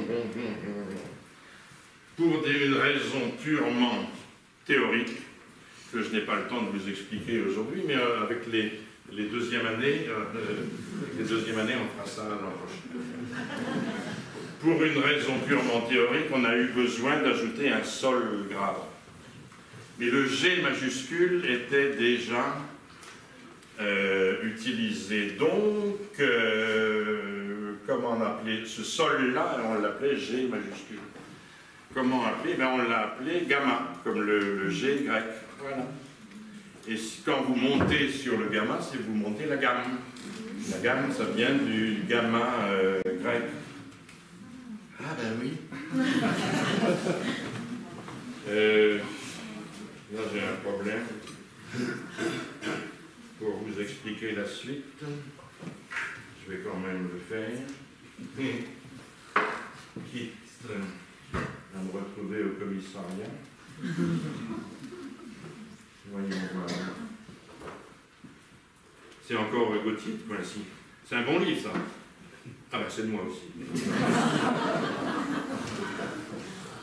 Pour une raison purement théorique, que je n'ai pas le temps de vous expliquer aujourd'hui, mais avec les deuxièmes années, on fera ça l'an prochain. Pour une raison purement théorique, on a eu besoin d'ajouter un Sol grave. Mais le G majuscule était déjà utilisé. Donc, comment on appelait ce Sol-là? On l'appelait G majuscule. Comment appeler? Ben, on l'a appelé gamma, comme le G grec. Voilà. Et quand vous montez sur le gamma, c'est vous montez la gamme. La gamme, ça vient du gamma grec. Ah ben oui. Là j'ai un problème. Pour vous expliquer la suite, je vais quand même le faire. Quitte à me retrouver au commissariat. Voyons voir. C'est encore Gauthier, voici. C'est un bon livre, ça. Ah ben c'est de moi aussi.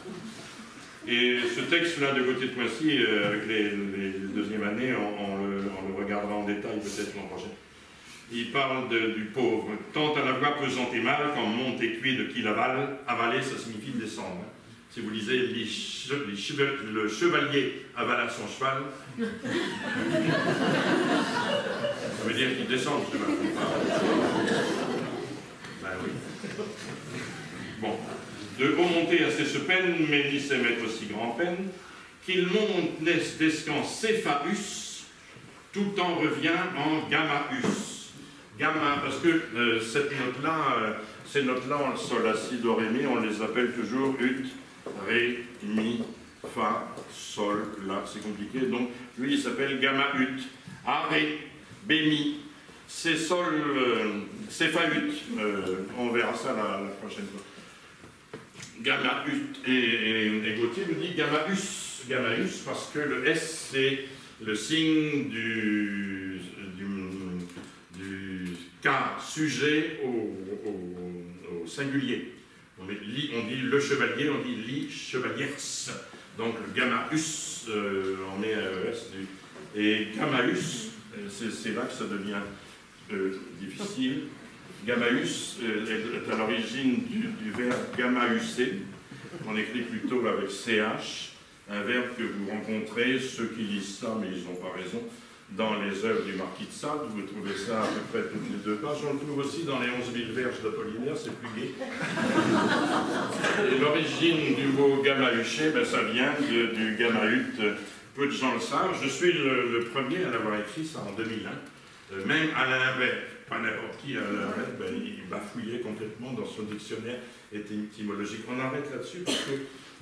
Et ce texte-là de Gauthier de Poissy, avec les deuxièmes années, on le regardera en détail peut-être l'an prochain. Il parle du pauvre. Tant à la voix pesante et mal, quand monte et cuit de qui l'avale, avaler, ça signifie descendre. Si vous lisez le chevalier avala son cheval, ça veut dire qu'il descend le cheval. Ben oui. Bon. De haut monter assez se peine, mais ni sait mettre aussi grand peine, qu'il monte d'escan céphaus, tout en revient en gammaus. Gamma, parce que cette note-là, ces notes-là, en sol, la, si, do, ré, mi, on les appelle toujours ut, ré, mi, fa, sol, la, c'est compliqué, donc lui il s'appelle gamma ut, a, ré, b, mi, c'est sol, c'est fa ut, on verra ça la prochaine fois. Gamma ut, et Gauthier nous dit gammaus, parce que le S c'est le signe du cas sujet au singulier. On dit le chevalier, on dit li chevaliers. Donc le gammaus, on met un ES. Et gammaus, c'est là que ça devient difficile. Gammaus est à l'origine du verbe gammausser. On écrit plutôt avec CH, un verbe que vous rencontrez, ceux qui lisent ça, mais ils n'ont pas raison, dans les œuvres du Marquis de Sade. Vous trouvez ça à peu près toutes les 2 pages. On le trouve aussi dans les 11 000 verges d'Apollinaire, c'est plus gai. Et l'origine du mot gammausser, ben, ça vient du gammaut. Peu de gens le savent. Je suis le premier à l'avoir écrit, ça en 2001. Même Alain Bert, pas n'importe qui, Alain Bert, ben, il bafouillait complètement dans son dictionnaire étymologique. On arrête là-dessus parce que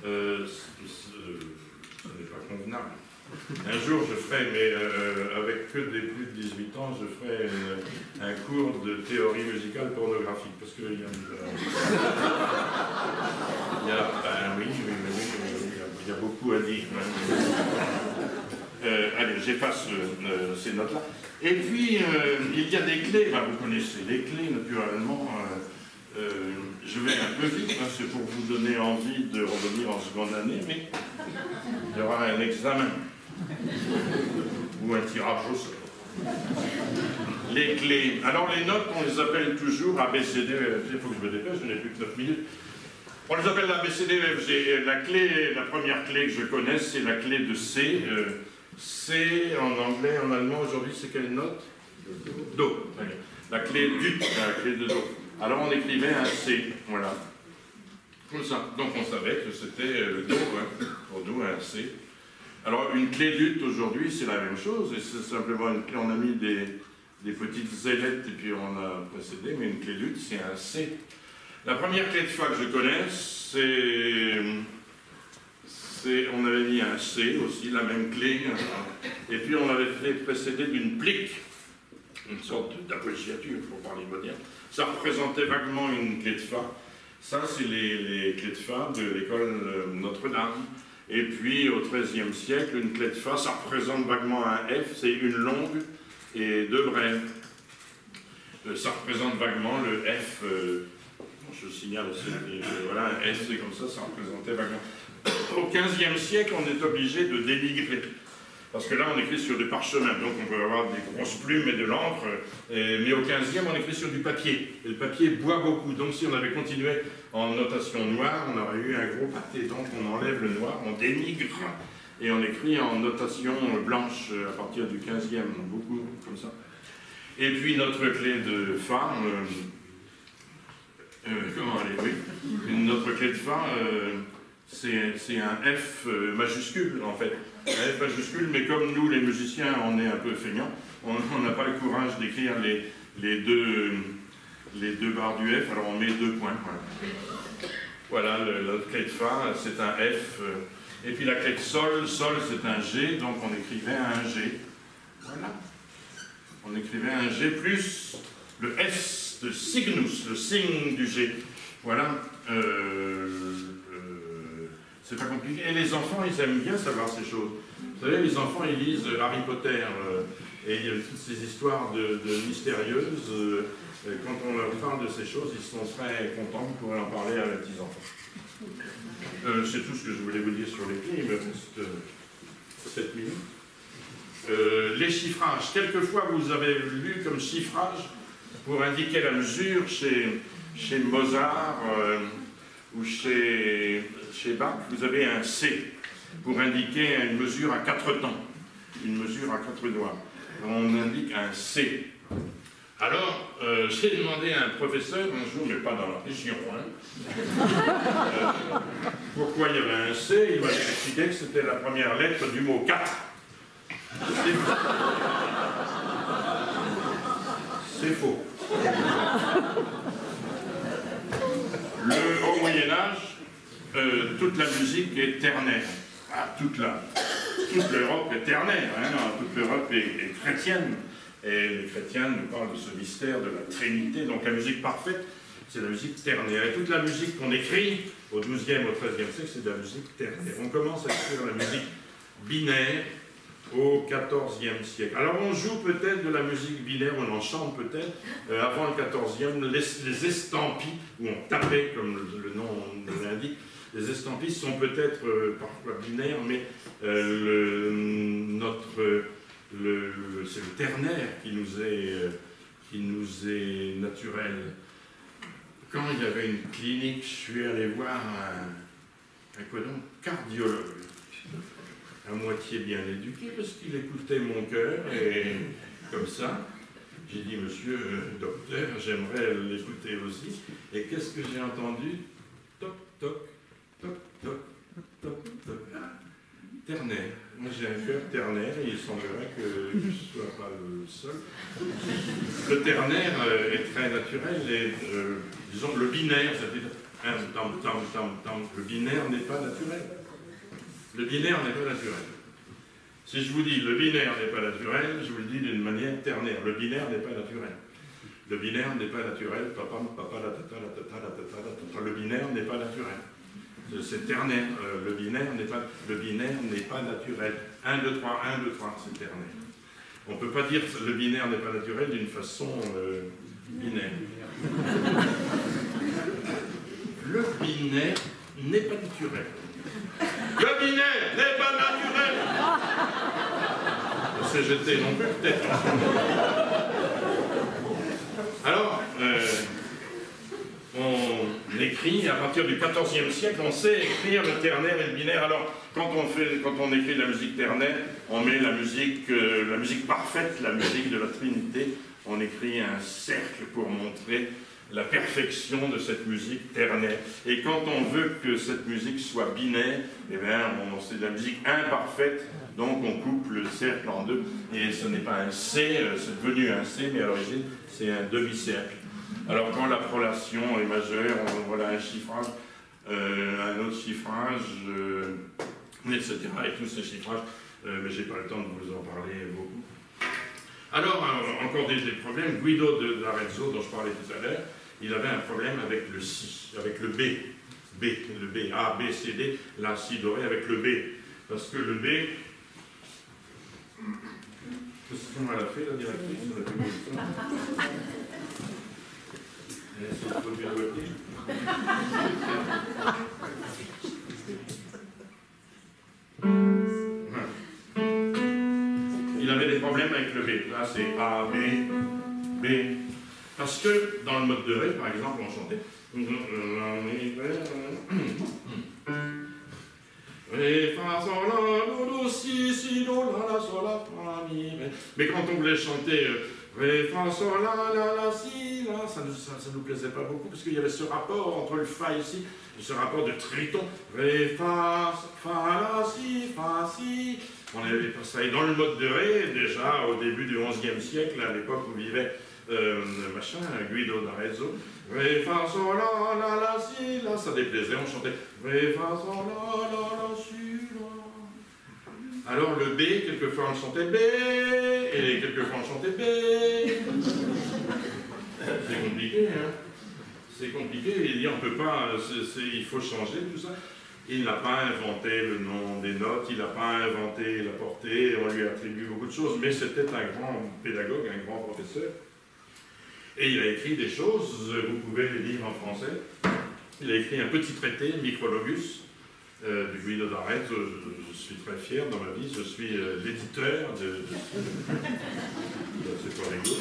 ce n'est pas convenable. Un jour, je ferai, mais avec que des plus de 18 ans, je ferai un cours de théorie musicale pornographique. Parce qu'il y a... il y a beaucoup à dire. Allez, j'efface ces notes-là. Et puis, il y a des clés. Ben, vous connaissez les clés, naturellement. Je vais un peu vite, hein, c'est pour vous donner envie de revenir en seconde année, mais il y aura un examen. Ou un tirage au sort. Les clés. Alors les notes, on les appelle toujours ABCD, il faut que je me dépêche, je n'ai plus que 9 minutes. On les appelle ABCD, la clé, la première clé que je connais, c'est la clé de C. C en anglais, en allemand, aujourd'hui, c'est quelle note? Do. La clé d'ut, la clé de Do. Alors on écrivait un C, voilà. Comme ça. Donc on savait que c'était le Do, hein, pour nous un C. Alors, une clé d'ut aujourd'hui, c'est la même chose, et c'est simplement une clé, on a mis des petites ailettes, et puis on a précédé, mais une clé d'ut, c'est un C. La première clé de Fa que je connais, on avait mis un C aussi, la même clé, et puis on avait fait précéder d'une plique, une sorte d'appoggiature, pour parler moderne. Ça représentait vaguement une clé de Fa. Ça, c'est les clés de Fa de l'école Notre-Dame. Et puis, au XIIIe siècle, une clé de Fa, ça représente vaguement un F, c'est une longue et 2 brèves. Ça représente vaguement le F, je signale aussi, voilà, un F, c'est comme ça représentait vaguement. Au XVe siècle, on est obligé de déligrer. Parce que là, on écrit sur du parchemin, donc on peut avoir des grosses plumes et de l'encre, mais au XVe, on écrit sur du papier. Et le papier boit beaucoup, donc si on avait continué en notation noire, on aurait eu un gros pâté. Donc on enlève le noir, on dénigre, et on écrit en notation blanche à partir du XVe, beaucoup comme ça. Et puis notre clé de Fa, comment aller, oui, notre clé de Fa, c'est un F majuscule en fait. Un F majuscule, mais comme nous les musiciens, on est un peu feignants, on n'a pas le courage d'écrire les deux barres du F, alors on met 2 points. Voilà, notre clé de Fa, c'est un F. Et puis la clé de Sol, c'est un G, donc on écrivait un G. Voilà. On écrivait un G plus le S de Cygnus, le signe du G. Voilà. C'est pas compliqué. Et les enfants, ils aiment bien savoir ces choses. Vous savez, les enfants, ils lisent Harry Potter. Et il y a toutes ces histoires de mystérieuses. Quand on leur parle de ces choses, ils sont très contents. Vous pourrez en parler à mes petits-enfants. C'est tout ce que je voulais vous dire sur les clés. Il me reste 7 minutes. Les chiffrages. Quelquefois, vous avez lu comme chiffrage pour indiquer la mesure chez Mozart ou chez Bach. Vous avez un C pour indiquer une mesure à 4 temps, une mesure à 4 doigts. On indique un C. Alors, j'ai demandé à un professeur un jour, mais pas dans la région, pourquoi il y avait un C. Il m'a expliqué que c'était la première lettre du mot 4. C'est faux. Au Moyen-Âge, toute la musique est ternaire. Ah, toute l'Europe est ternaire, hein, toute l'Europe est chrétienne. Et les chrétiens nous parlent de ce mystère de la Trinité. Donc la musique parfaite, c'est la musique ternaire. Et toute la musique qu'on écrit au XIIe, au XIIIe siècle, c'est de la musique ternaire. On commence à écrire la musique binaire au XIVe siècle. Alors on joue peut-être de la musique binaire, on en chante peut-être, avant le XIVe, les estampis, où on tapait, comme le nom l'indique. Les estampis sont peut-être parfois binaires, mais c'est le ternaire qui nous est naturel. Quand il y avait une clinique, je suis allé voir un cardiologue, à moitié bien éduqué, parce qu'il écoutait mon cœur, et comme ça, j'ai dit, monsieur docteur, j'aimerais l'écouter aussi. Et qu'est-ce que j'ai entendu? Toc, toc, toc, toc, toc, toc. Ah, ternaire. Moi j'ai un cœur ternaire, et il semblerait que je ne sois pas le seul. Le ternaire est très naturel, et disons le binaire, c'est-à-dire le binaire n'est pas naturel. Le binaire n'est pas naturel. Si je vous dis le binaire n'est pas naturel, je vous le dis d'une manière ternaire. Le binaire n'est pas naturel. Le binaire n'est pas naturel. Papa, la tata, la tata, la tata, la tata. Le binaire n'est pas naturel. C'est ternaire. Le binaire n'est pas naturel. 1, 2, 3, 1, 2, 3, c'est ternaire. On ne peut pas dire que le binaire n'est pas naturel d'une façon binaire. Le binaire n'est pas naturel. Le binaire n'est pas naturel. C'est jeté non plus, peut-être. Alors, on écrit, à partir du XIVe siècle, on sait écrire le ternaire et le binaire. Alors, quand on écrit de la musique ternaire, on met la musique parfaite, la musique de la Trinité. On écrit un cercle pour montrer la perfection de cette musique ternaire. Et quand on veut que cette musique soit binaire, eh bien, c'est de la musique imparfaite, donc on coupe le cercle en deux, et ce n'est pas un C, c'est devenu un C, mais à l'origine, c'est un demi-cercle. Alors quand la prolation est majeure, voilà un chiffrage, un autre chiffrage, etc. Et tous ces chiffrages, mais j'ai pas le temps de vous en parler beaucoup. Alors, encore des problèmes. Guido d'Arezzo, dont je parlais tout à l'heure, il avait un problème avec le Si, avec le B. Le B, A, B, C, D, la Si doré avec le B. Parce que le B... Qu'est-ce qu'on a fait, la directrice? Elle s'est produite à côté. Il avait des problèmes avec le B. Là, c'est A, B, B. Parce que dans le mode de Ré, par exemple, on chantait Ré, Fa, Sol, La, Do, Si, Si, Do, La, Sol, La, Fa, Mi, Ré. Mais quand on voulait chanter Ré, Fa, Sol, La, Si, La, ça nous plaisait pas beaucoup, parce qu'il y avait ce rapport entre le Fa ici, ce rapport de triton. Ré, Fa, La, Si, Fa, Si. On n'avait pas ça. Et dans le mode de Ré, déjà au début du XIe siècle, à l'époque où vivait Guido d'Arezzo, Ré, Fa, Sol, La, Si, La, ça déplaisait, on chantait Ré, Fa, Sol, La, Si, La. Alors le B, quelquefois on chantait B, et quelquefois on chantait B. C'est compliqué, hein. C'est compliqué, il dit on peut pas, il faut changer tout ça. Il n'a pas inventé le nom des notes, il n'a pas inventé la portée, on lui attribue beaucoup de choses, mais c'était un grand pédagogue, un grand professeur. Et il a écrit des choses, vous pouvez les lire en français. Il a écrit un petit traité, Micrologus, de Guido d'Arezzo. Je suis très fier dans ma vie, je suis l'éditeur de... C'est pas rigolo,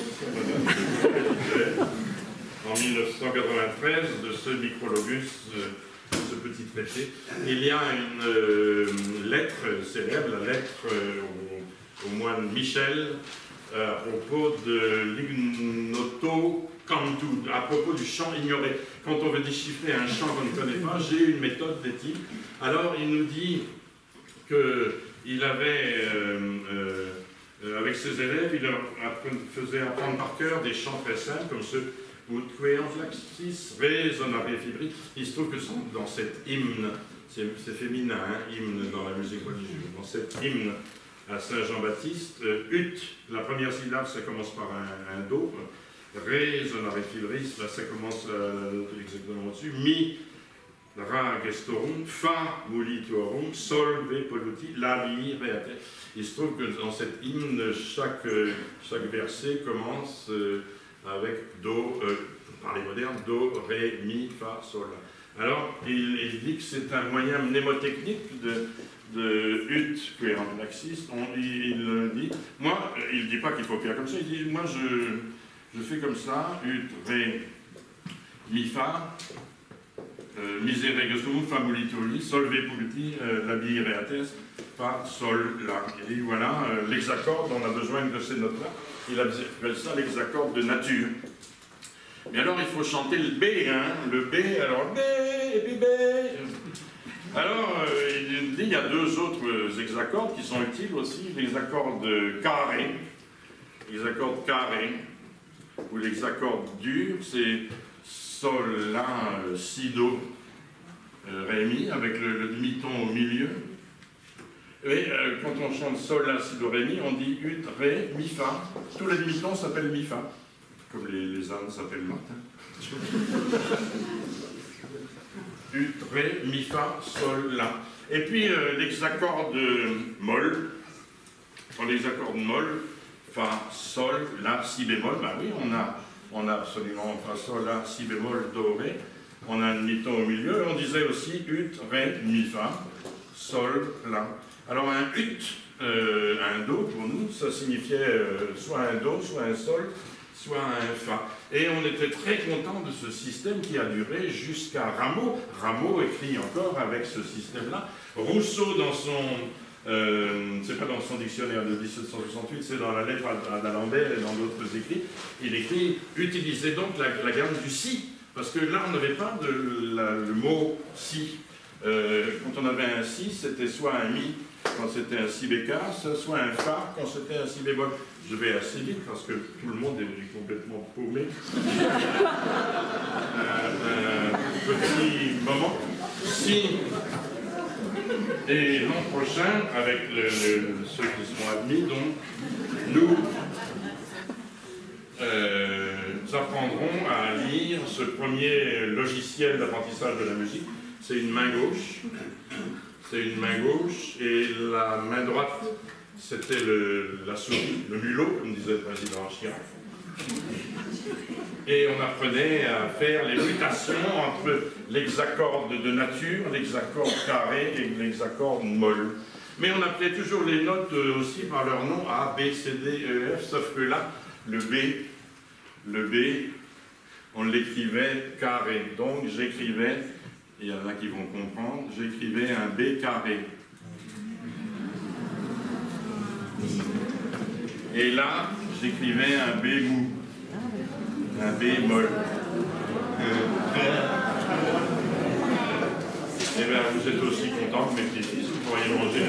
ça, en 1993, de ce Micrologus, ce petit traité. Il y a une lettre célèbre, la lettre au moine Michel, à propos de l'ignoto cantu, à propos du chant ignoré. Quand on veut déchiffrer un chant qu'on ne connaît pas, j'ai une méthode d'éthique. Alors il nous dit qu'il avait, avec ses élèves, il leur faisait apprendre par cœur des chants très simples, comme ceux Ut Flaxis, Résonare Fibri. Il se trouve que dans cet hymne, c'est féminin, hein, hymne dans la musique religieuse, dans cet hymne à Saint Jean-Baptiste, ut, la première syllabe, ça commence par un do, Résonare Fibris, là ça commence exactement au-dessus, mi, ra gestorum, fa mulitorum, sol ve polluti, la mi reate. Il se trouve que dans cet hymne, chaque verset commence avec do, par les modernes, do, ré, mi, fa, sol. Alors, il dit que c'est un moyen mnémotechnique de ut, queramplaxis. Il dit, moi, il ne dit pas qu'il faut faire comme ça, il dit, moi, je fais comme ça, ut, ré, mi, fa, misere gestum, fa, mulitoli, sol, ve, polluti, labi, reates, fa, sol, la. Et voilà, l'hexacorde, on a besoin de ces notes-là. Il appelle ça l'hexacorde de nature. Mais alors il faut chanter le B, hein, le B, alors B, B, B. Alors il dit il y a deux autres hexacordes qui sont utiles aussi, l'hexacorde carré, ou l'hexacorde dur, c'est Sol, La, Si, Do, Ré, Mi, avec le demi-ton au milieu. Et quand on chante Sol, La, Si, Do, Ré, Mi, on dit Ut, Ré, Mi, Fa. Tous les demi-tons s'appellent Mi, Fa, comme les ânes s'appellent Martin. Ut, Ré, Mi, Fa, Sol, La. Et puis l'hexacorde molle, dans l'hexacorde molle, Fa, Sol, La, Si bémol, ben oui, on a absolument Fa, Sol, La, Si bémol, Do, Ré. On a un demi-ton au milieu, et on disait aussi Ut, Ré, Mi, Fa, Sol, La. Alors un ut, un do pour nous, ça signifiait soit un do, soit un sol, soit un fa. Et on était très contents de ce système qui a duré jusqu'à Rameau. Rameau écrit encore avec ce système-là. Rousseau, dans son, c'est pas dans son dictionnaire de 1768, c'est dans la lettre à d'Alembert et dans d'autres écrits, il écrit « Utilisez donc la gamme du si », parce que là on n'avait pas le mot si. Quand on avait un si, c'était soit un mi quand c'était un si bécasse, soit un fa quand c'était un si bémol. Je vais assez vite parce que tout le monde est complètement paumé. Un petit moment. Si, et l'an prochain, avec ceux qui seront admis, donc, nous apprendrons à lire ce premier logiciel d'apprentissage de la musique. C'est une main gauche. C'est une main gauche, et la main droite, c'était la souris, le mulot, comme disait le président Chirac. Et on apprenait à faire les mutations entre l'hexacorde de nature, l'hexacorde carré et l'hexacorde molle. Mais on appelait toujours les notes aussi par leur nom, A, B, C, D, E, F, sauf que là, le B, on l'écrivait carré. Donc j'écrivais, il y en a qui vont comprendre, j'écrivais un B carré. Et là, j'écrivais un B mou, un B molle. Eh bien, vous êtes aussi content que mes petits-fils, vous pourriez manger.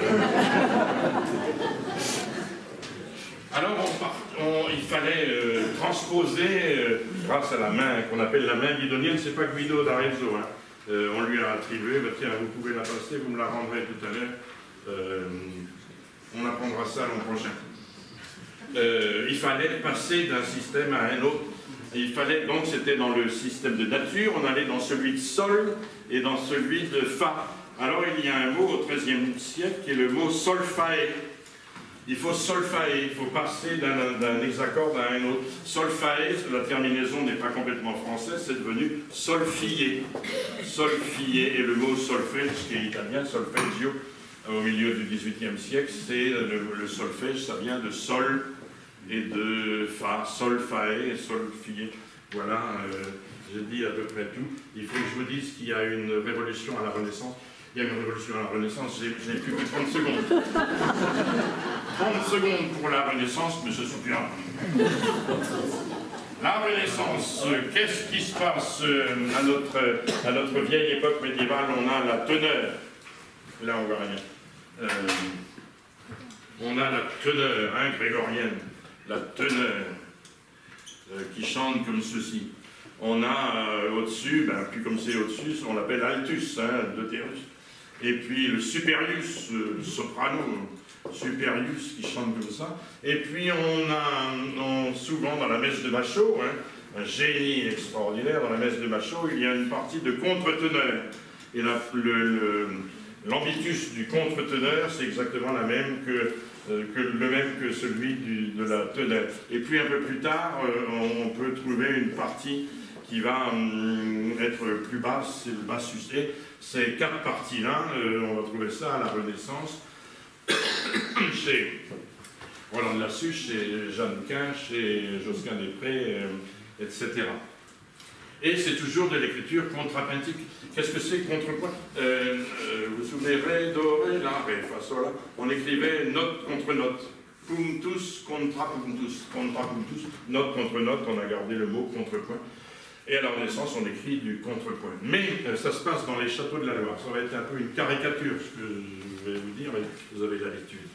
Alors, il fallait transposer, grâce à la main qu'on appelle la main guidonienne, c'est pas Guido d'Arezzo, hein. On lui a attribué, bah, tiens, vous pouvez la passer, vous me la rendrez tout à l'heure. On apprendra ça l'an prochain. Il fallait passer d'un système à un autre. Il fallait, donc c'était dans le système de nature, on allait dans celui de sol et dans celui de fa. Alors il y a un mot au XIIIe siècle qui est le mot solfae. Il faut solfaer, il faut passer d'un hexacorde à un autre. Solfaer, la terminaison n'est pas complètement française, c'est devenu solfier. Solfier, et le mot solfège, qui est italien, solfeggio, au milieu du XVIIIe siècle, c'est le solfège, ça vient de sol et de fa, solfae et solfier. Voilà, j'ai dit à peu près tout. Il faut que je vous dise qu'il y a une révolution à la Renaissance. Il y a une révolution à la Renaissance, j'ai plus que 30 secondes. 30 secondes pour la Renaissance, mais ce suffira. La Renaissance, qu'est-ce qui se passe à notre vieille époque médiévale? On a la teneur. Là, on voit rien. On a la teneur, hein, grégorienne. La teneur qui chante comme ceci. On a au-dessus, ben, plus comme c'est au-dessus, on l'appelle altus, hein, deutérus. Et puis le superius, le soprano, superius qui chante comme ça. Et puis on a souvent dans la messe de Machaut, hein, un génie extraordinaire, dans la messe de Machaut, il y a une partie de contre-teneur. Et l'ambitus du contre-teneur, c'est exactement la même le même que celui de la teneur. Et puis un peu plus tard, on peut trouver une partie qui va être plus basse, c'est le bassus. Et ces quatre parties-là, on va trouver ça à la Renaissance, chez Roland de Lassus, chez Jeanne Quin, chez Josquin des Prés, etc. Et c'est toujours de l'écriture contrapuntique. Qu'est-ce que c'est contrepoint? Vous vous souvenez, ré, do, ré, la, ré, fa, sol, la. On écrivait note contre note. Punctus contra punctus, note contre note, on a gardé le mot contrepoint. Et à la Renaissance, on écrit du contrepoint. Mais ça se passe dans les châteaux de la Loire. Ça va être un peu une caricature, ce que je vais vous dire, mais vous avez l'habitude.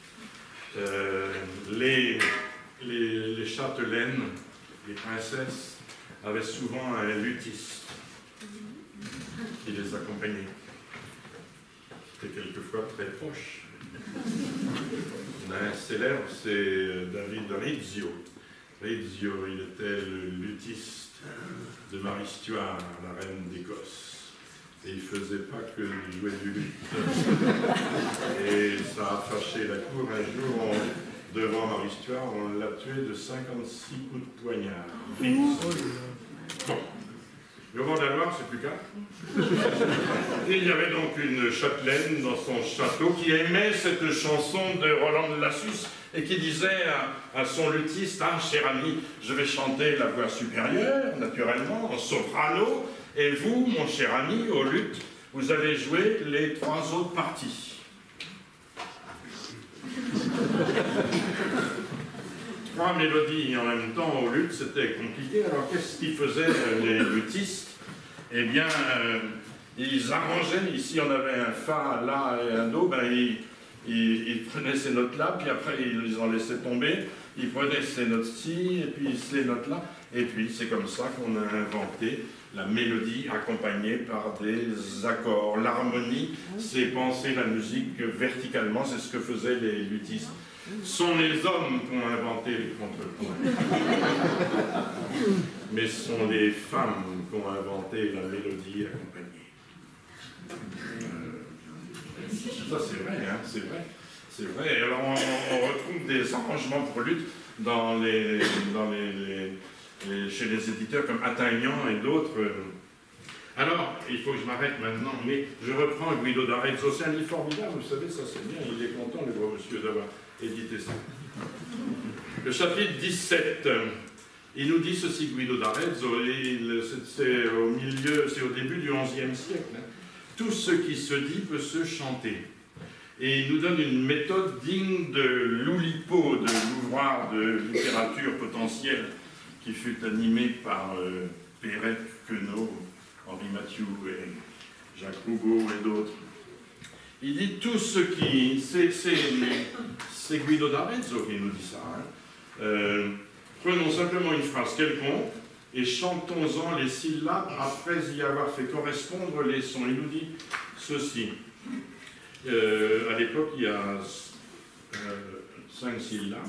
Les châtelaines, les princesses, avaient souvent un luthiste qui les accompagnait. C'était quelquefois très proche. On a un célèbre, c'est David Rizzio. Rizzio, il était le luthiste de Marie Stuart, la reine d'Écosse. Et il ne faisait pas que jouer du luth. Et ça a fâché la cour. Un jour, devant Marie Stuart, on l'a tué de 56 coups de poignard. Bon. Le roi de la Loire, c'est plus calme. Et il y avait donc une châtelaine dans son château qui aimait cette chanson de Roland de Lassus et qui disait à son luthiste: ah, cher ami, je vais chanter la voix supérieure, naturellement, en soprano, et vous, mon cher ami, au luth, vous allez jouer les trois autres parties. Trois mélodies en même temps au luth, c'était compliqué. Alors qu'est-ce qu'ils faisaient les luthistes? Eh bien, ils arrangeaient. Ici, on avait un fa, la et un do. Ben, ils prenaient ces notes-là, puis après, ils les en laissaient tomber. Ils prenaient ces notes-ci, et puis ces notes-là. Et puis, c'est comme ça qu'on a inventé la mélodie accompagnée par des accords. L'harmonie, c'est penser la musique verticalement, c'est ce que faisaient les luthistes. Ce sont les hommes qui ont inventé les contrepoints. Mais ce sont les femmes qui ont inventé la mélodie accompagnée. Ça, c'est vrai, hein, c'est vrai. C'est vrai. Et alors, on retrouve des arrangements pour luth chez les éditeurs comme Attaignant et d'autres. Alors, il faut que je m'arrête maintenant, mais je reprends Guido d'Arezzo. C'est un livre formidable, vous savez, ça c'est bien. Il est content, le gros monsieur, d'avoir édité ça. Le chapitre 17, il nous dit ceci, Guido d'Arezzo, c'est au début du XIe siècle. Hein. Tout ce qui se dit peut se chanter. Et il nous donne une méthode digne de l'Oulipo, de l'ouvrage de littérature potentielle qui fut animé par Perret, Queneau, Henri Mathieu et Jacques Roubaud et d'autres. Il dit tout ce qui... C'est Guido d'Arezzo qui nous dit ça. Hein. Prenons simplement une phrase quelconque et chantons-en les syllabes après y avoir fait correspondre les sons. Il nous dit ceci. À l'époque, il y a 5 syllabes.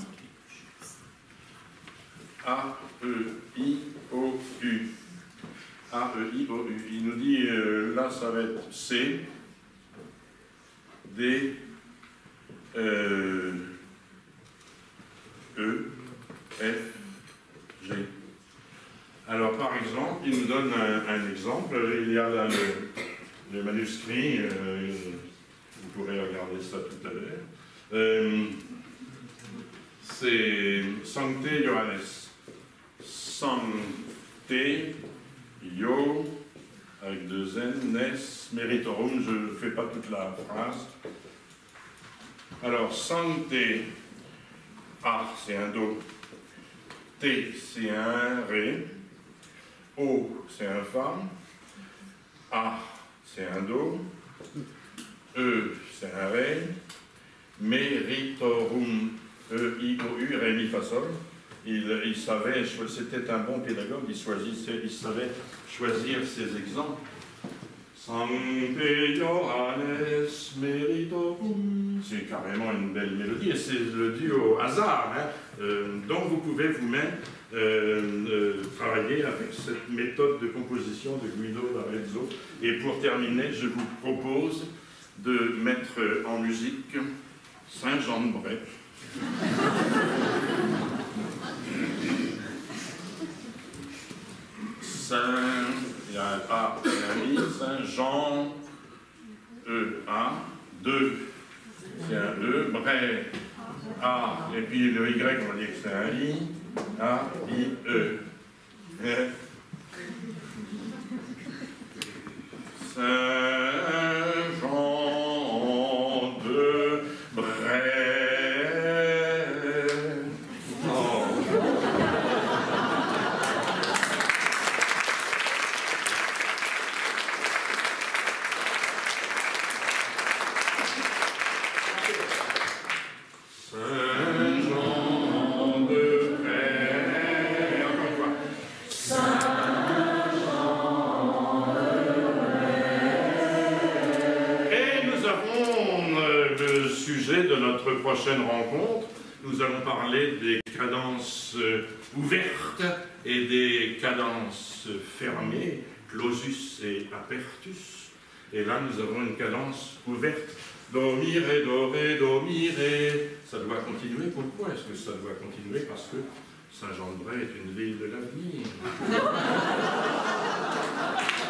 A, E, I, O, U. A, E, I, O, U. Il nous dit, là, ça va être C, D, E, F, G. Alors, par exemple, il nous donne un exemple. Il y a là le manuscrit, vous pourrez regarder ça tout à l'heure. C'est Sancte Johannes. Sancte Io, avec deux N, Nes Meritorum. Je ne fais pas toute la phrase. Alors, Sancte, A, c'est un Do. T, c'est un Ré. O, c'est un Fa. A, c'est un Do. E, c'est un Ré. Meritorum, E-I-O-U, Ré, Mi, Fa, Sol. Il savait, c'était un bon pédagogue, il savait choisir ses exemples. Sancte Johannes Meritorum. C'est carrément une belle mélodie, et c'est le dû au hasard, hein, dont vous pouvez vous-même travailler avec cette méthode de composition de Guido d'Arezzo. Et pour terminer, je vous propose de mettre en musique Saint-Jean-de-Bray. Il y a un A et un I, Saint-Jean, E, A, 2, c'est un E, Bray, A, et puis le Y, on va dire que c'est un I, A, I, E. Saint-Jean de Bray. De notre prochaine rencontre, nous allons parler des cadences ouvertes et des cadences fermées, clausus et apertus. Et là, nous avons une cadence ouverte. Do, mi, ré, do, ré, do, mi, ré. Ça doit continuer. Pourquoi est-ce que ça doit continuer? Parce que Saint-Jean-de-Bray est une ville de l'avenir.